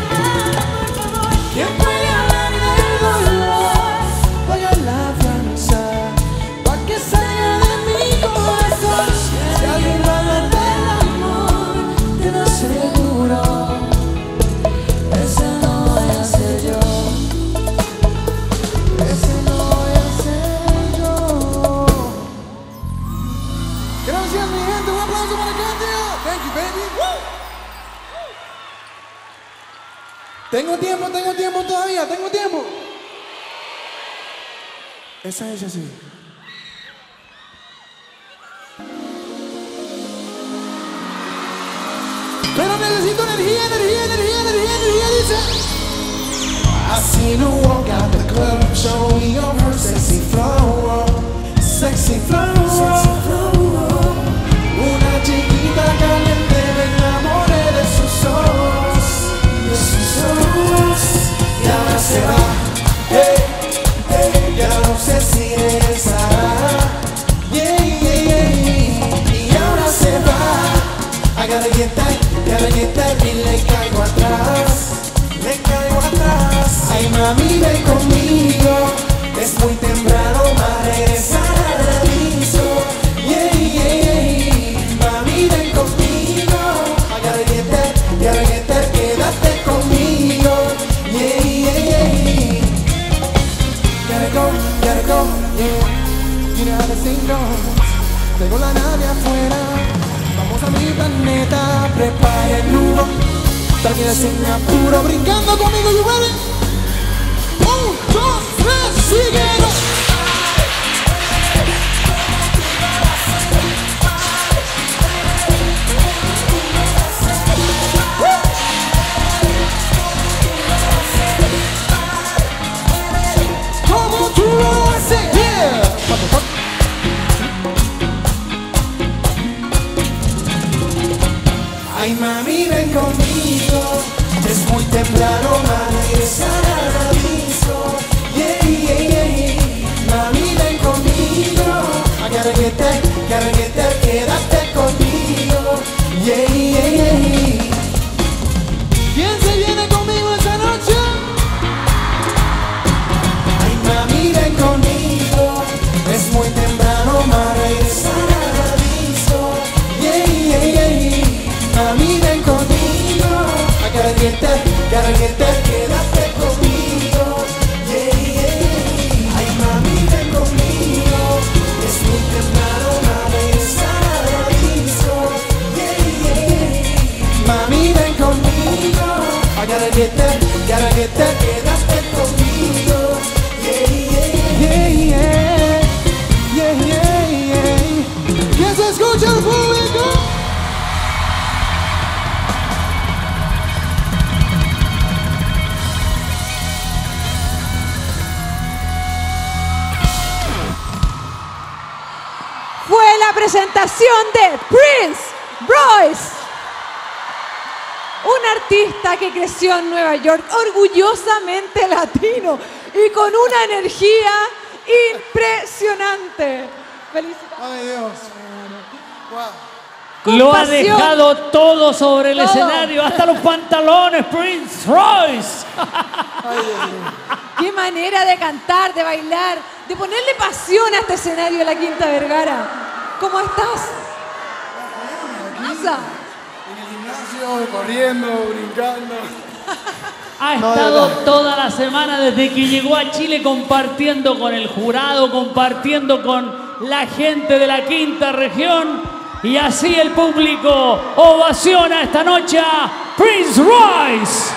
Tengo tiempo todavía, tengo tiempo. Esa es así. Pero necesito energía, dice. I seen her walk out the club, show me on her sexy flow, sexy flow. Una chiquita caliente, me enamoré de sus ojos, y ahora se va, ya no sé si regresará, y ahora se va, I gotta get that, y le caigo atrás. Ay mami, ven conmigo, es muy temprano para regresar a la disco. Mami, ven conmigo, I gotta get that, quédate conmigo. Gotta go, yeah, you know how the thing goes. Tengo la nave afuera, vamos a mi planeta, prepara el nudo. También sin apuro, brincando conmigo, you ready? 1, 2, 3, síguelo. Como tú lo haces, yeah. Ay mami, ven conmigo, es muy temprano para regresar a la disco. Mami, ven conmigo, I gotta get that, quédate conmigo. ¿Quién se viene conmigo esta noche? Ay mami, ven conmigo, es muy temprano para regresar a la disco. Mami, ven conmigo, I gotta get that, quédate conmigo. Ay, mami, ven conmigo, es muy temprano para regresar a la disco. Mami, ven conmigo, I gotta get that, quédate conmigo. ¿Quién se escucha el público? Fue la presentación de Prince Royce, un artista que creció en Nueva York, orgullosamente latino y con una energía impresionante. Felicidades. Ay Dios. Wow. Lo ha Compasión. dejado todo sobre el Todo. escenario, hasta los pantalones, Prince Royce. Ay, Dios mío. Qué manera de cantar, de bailar, de ponerle pasión a este escenario de la Quinta Vergara. ¿Cómo estás? ¿Pasa? En el gimnasio, corriendo, brincando. Ha No, de estado verdad. toda la semana desde que llegó a Chile compartiendo con el jurado, compartiendo con la gente de la quinta región. Y así el público ovaciona esta noche a Prince Royce.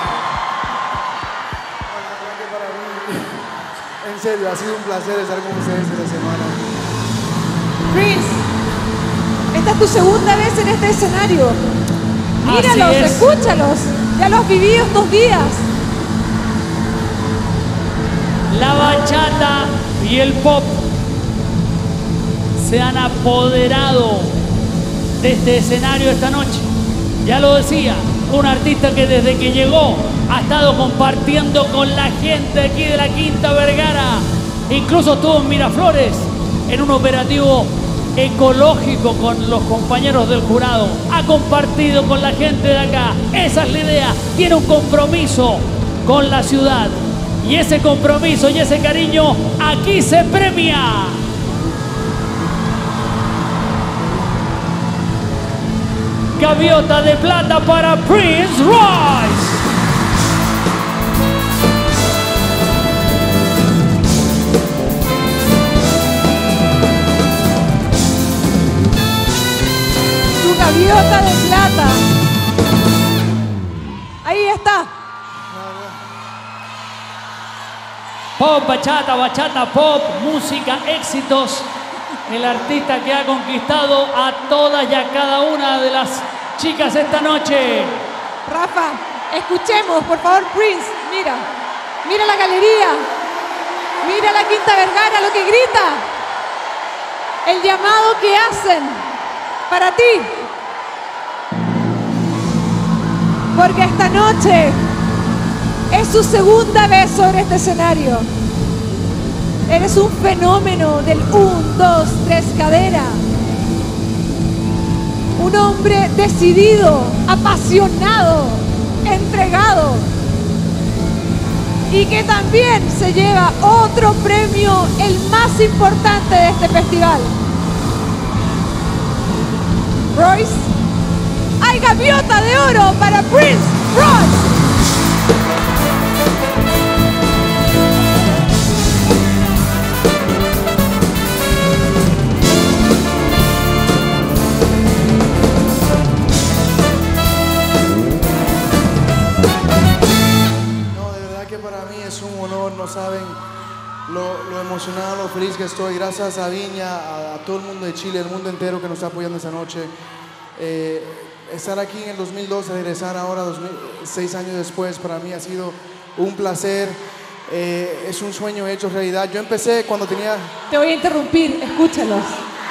En serio, ha sido un placer estar con ustedes esta semana. Prince, esta es tu segunda vez en este escenario. Míralos, Así es. escúchalos. Ya los viví estos días. La bachata y el pop se han apoderado de este escenario esta noche. Ya lo decía, un artista que desde que llegó ha estado compartiendo con la gente aquí de la Quinta Vergara. Incluso estuvo en Miraflores en un operativo ecológico con los compañeros del jurado. Ha compartido con la gente de acá. Esa es la idea. Tiene un compromiso con la ciudad. Y ese compromiso y ese cariño aquí se premia. Gaviota de plata para Prince Royce. Tu gaviota de plata. Ahí está. Pop, bachata, pop, música, éxitos. El artista que ha conquistado a todas y a cada una de las chicas esta noche. Rafa, escuchemos, por favor, Prince. Mira, mira la galería. Mira la Quinta Vergara, lo que grita. El llamado que hacen para ti. Porque esta noche es su segunda vez sobre este escenario. Eres un fenómeno del 1, 2, 3 cadera. Un hombre decidido, apasionado, entregado. Y que también se lleva otro premio, el más importante de este festival. Royce, hay gaviota de oro para Prince Royce. No saben lo emocionado, lo feliz que estoy. Gracias a Viña, a todo el mundo de Chile, el mundo entero que nos está apoyando esta noche. Estar aquí en el 2012, regresar ahora 6 años después, para mí ha sido un placer. Es un sueño hecho realidad. Yo empecé cuando tenía... Te voy a interrumpir, escúchalos.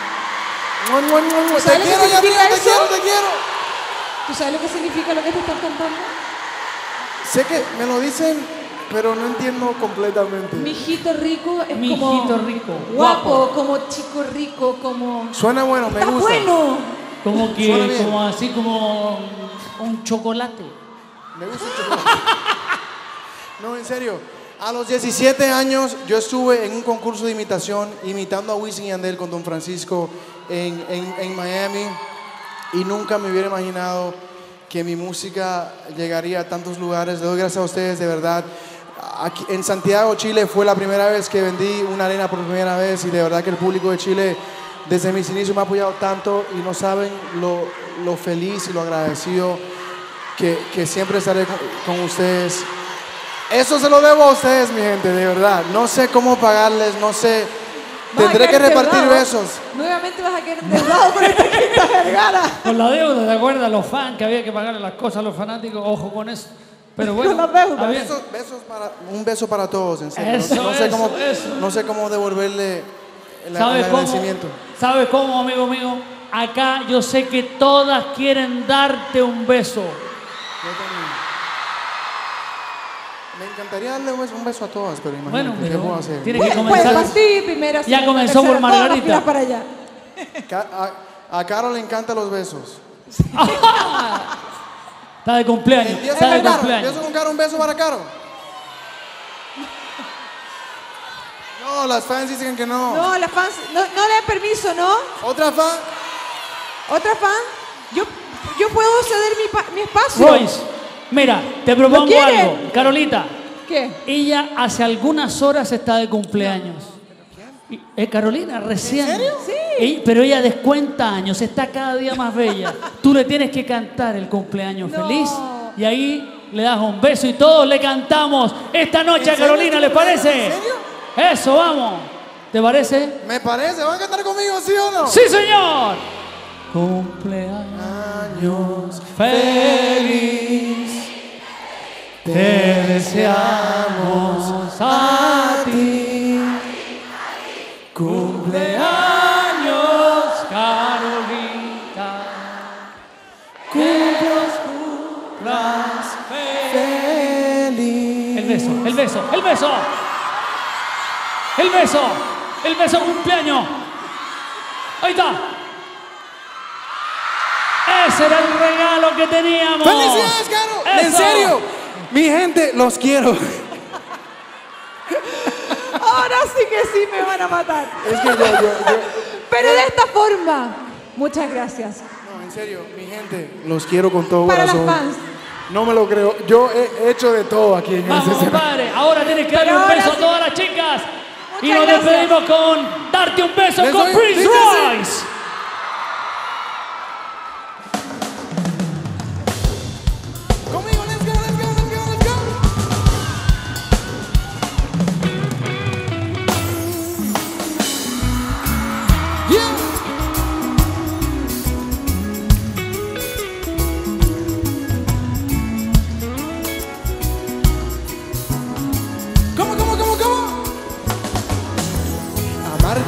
Te quiero, Yadira, te quiero. ¿Tú sabes lo que significa lo que te están cantando? Sé que me lo dicen, pero no entiendo completamente. Mijito rico es Mijito como rico, guapo, como chico rico, como... Suena bueno, me ¡Está gusta. bueno! Como que, Suena bien. como así como un chocolate. Me gusta el chocolate. No, en serio. A los 17 años yo estuve en un concurso de imitación, imitando a Wisin y Yandel con Don Francisco en Miami. Y nunca me hubiera imaginado que mi música llegaría a tantos lugares. Le doy gracias a ustedes, de verdad. Aquí, en Santiago, Chile, fue la primera vez que vendí una arena por primera vez. Y de verdad que el público de Chile, desde mis inicios, me ha apoyado tanto. Y no saben lo feliz y lo agradecido que siempre estaré con ustedes. Eso se lo debo a ustedes, mi gente, de verdad. No sé cómo pagarles, no sé. Tendré que repartir besos. Nuevamente vas a quedar endeudado por esta Quinta Vergara. Con la deuda, ¿te acuerdas? Los fans, que había que pagarle las cosas a los fanáticos. Ojo con eso. Pero bueno, Con las deudas. está bien. Un beso para todos, en serio. Eso, No sé cómo devolverle el ¿Sabes cómo? agradecimiento. ¿Sabes cómo, amigo mío? Acá yo sé que todas quieren darte un beso. Yo también. Me encantaría darle un beso a todas, pero imagínate, Bueno, ¿qué pero puedo hacer? tiene que Pues comenzar. partí primera, Ya segunda, comenzó tercera, por todas las Margarita. filas para allá. A Caro le encantan los besos. Está de cumpleaños. Empiezo Está de con Caro. cumpleaños. Empiezo con Caro, un beso para Caro. No, las fans dicen que no. No, las fans, no le dan permiso, ¿no? ¿Otra fan? ¿Otra fan? Yo puedo ceder mi espacio. Royce, mira, te propongo quieren? algo. Carolita, ¿Qué? ella hace algunas horas está de cumpleaños. Carolina, recién. ¿En serio? Sí. Pero ella descuenta años, está cada día más bella. Tú le tienes que cantar el cumpleaños No. feliz y ahí le das un beso y todos le cantamos esta noche a Carolina, ¿les parece? ¿En serio? Eso, vamos. ¿Te parece? Me parece. ¿Van a cantar conmigo, sí o no? ¡Sí, señor! Cumpleaños Años feliz, te deseamos a ti. Cumpleaños, Carolita. Cumplas feliz. El beso, el beso, el beso. El beso, el beso cumpleaños. Ahí está. Ese era el regalo que teníamos. ¡Felicidades, Caro! En Eso. serio, mi gente, los quiero. Ahora sí que sí me van a matar. Es que yo. Pero de esta forma. Muchas gracias. No, en serio, mi gente, los quiero con todo Para las corazón. fans. No me lo creo. Yo he hecho de todo aquí en Vamos, este escenario. compadre. Ahora tienes que darle Pero un ahora beso a sí. todas las chicas. Y Muchas nos gracias. despedimos con darte un beso Les con doy- Prince dice así. Royce. Conmigo, let's go, let's go, let's go, let's go.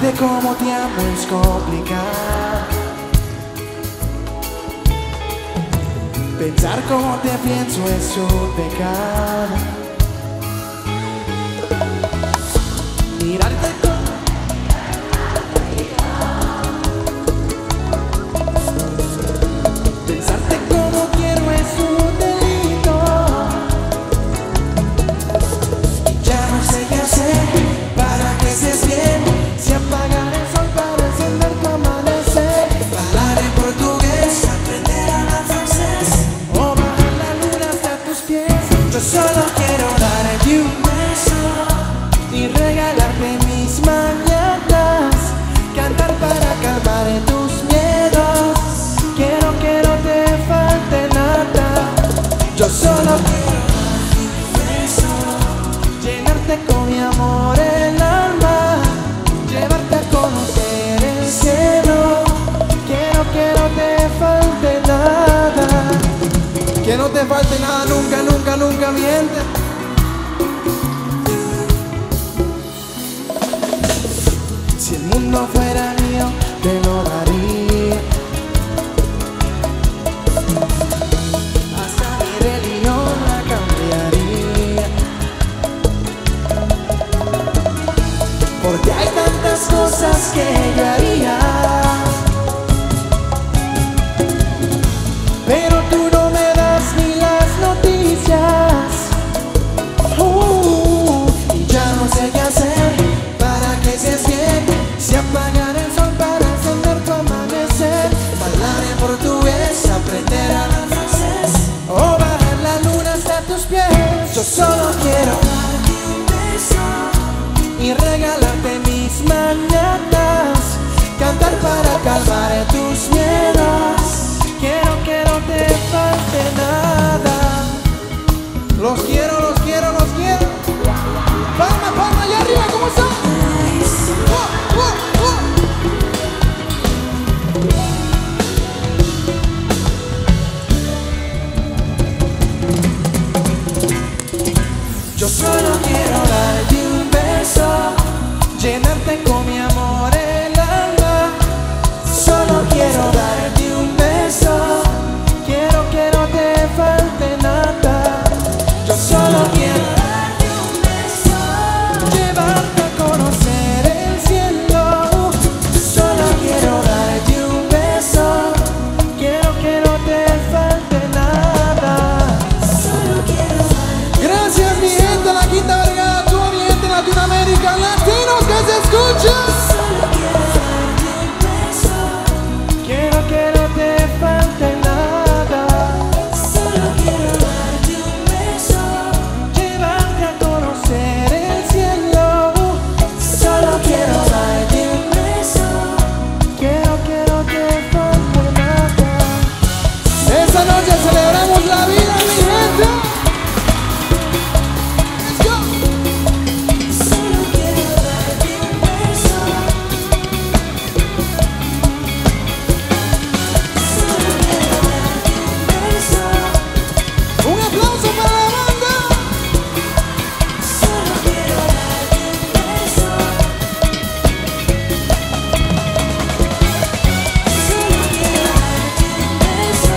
Decirte cómo te amo es complicado. Pensar cómo te pienso es un pecado. Mirarte pensarte como quiero es un delito. Ya no sé qué hacer para que estés bien. Si apagar el sol para encender tu amanecer, hablar en portugués, aprender a hablar francés, o bajar la luna hasta tus pies. Yo solo quiero darte un beso y regalarte mis mañanas, cantar para calmar tus miedos. Quiero que no te falte nada. Yo solo quiero darte un beso, llenarte con mi amor el alma, llevarte a conocer el cielo. Quiero que no te falte nada. Que no te falte nada, nunca, nunca, nunca miente. Si el mundo fuera mío, te lo daría. Hasta mi religión la cambiaría. Porque hay tantas cosas que yo haría, pero tú no me das ni las noticias. Y ya no sé qué hacer para que seas bien. Si apagar el sol para encender tu amanecer, hablar en portugués, aprender a hablar francés, o bajar la luna hasta tus pies. Yo solo quiero darte un beso y regalarte mis mañanas, cantar para calmar tus miedos. Quiero que no te falte nada. Los quiero, los quiero, los quiero. Palma, palma, allá arriba, ¿cómo están? Yo solo quiero darte un beso, llenarte con mi amor el alma. Solo quiero darte un beso, quiero que no te falte nada. Yo solo quiero darte un beso, llevarte a conocer el cielo. Solo quiero darte un beso, quiero que no te falte nada. Solo quiero darte. Gracias mi gente, la Quinta Vergara, toda mi gente en Latinoamérica, latinos que se escuchan. Solo quiero darte un beso, quiero que no te falte nada. Solo quiero darte un beso, llevarte a conocer el cielo. Solo quiero darte un beso, quiero que no te falte nada. Esta noche celebramos la vida, mi gente. Let's go. Solo quiero darte un beso. Solo quiero darte un beso. Un aplauso para la banda. Solo quiero darte un beso. Solo quiero darte un beso.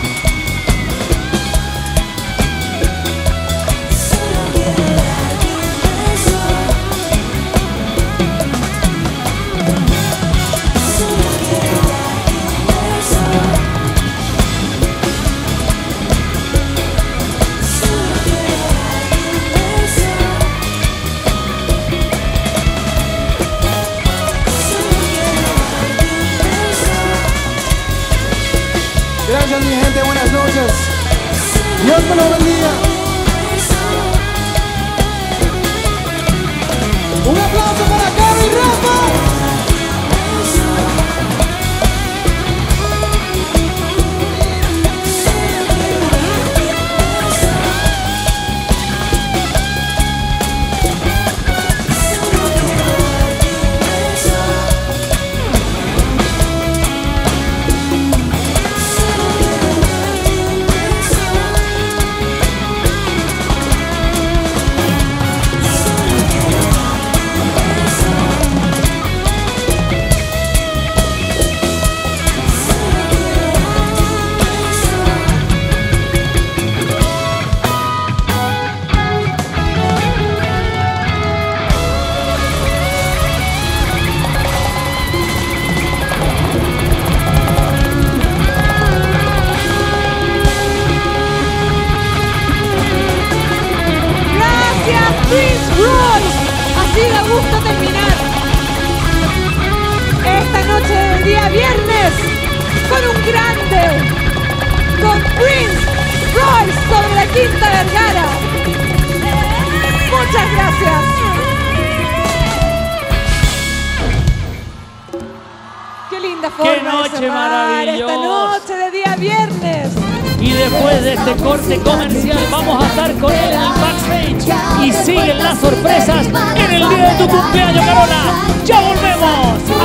Solo quiero darte un beso. Solo quiero darte un beso. Solo quiero darte un beso. Solo quiero darte un beso. Gracias mi gente, buenas noches. Dios me lo bendiga. Un aplauso para Caro y Rafa. Prince Royce. Así da gusto terminar esta noche del día viernes con un grande, con Prince Royce sobre la Quinta Vergara. Muchas gracias. Qué linda forma Qué noche de cerrar maravillosa. esta noche de día viernes. Y después de este corte comercial vamos a estar con él en el backstage. Y siguen las sorpresas en el día de tu cumpleaños, Carola. ¡Ya volvemos!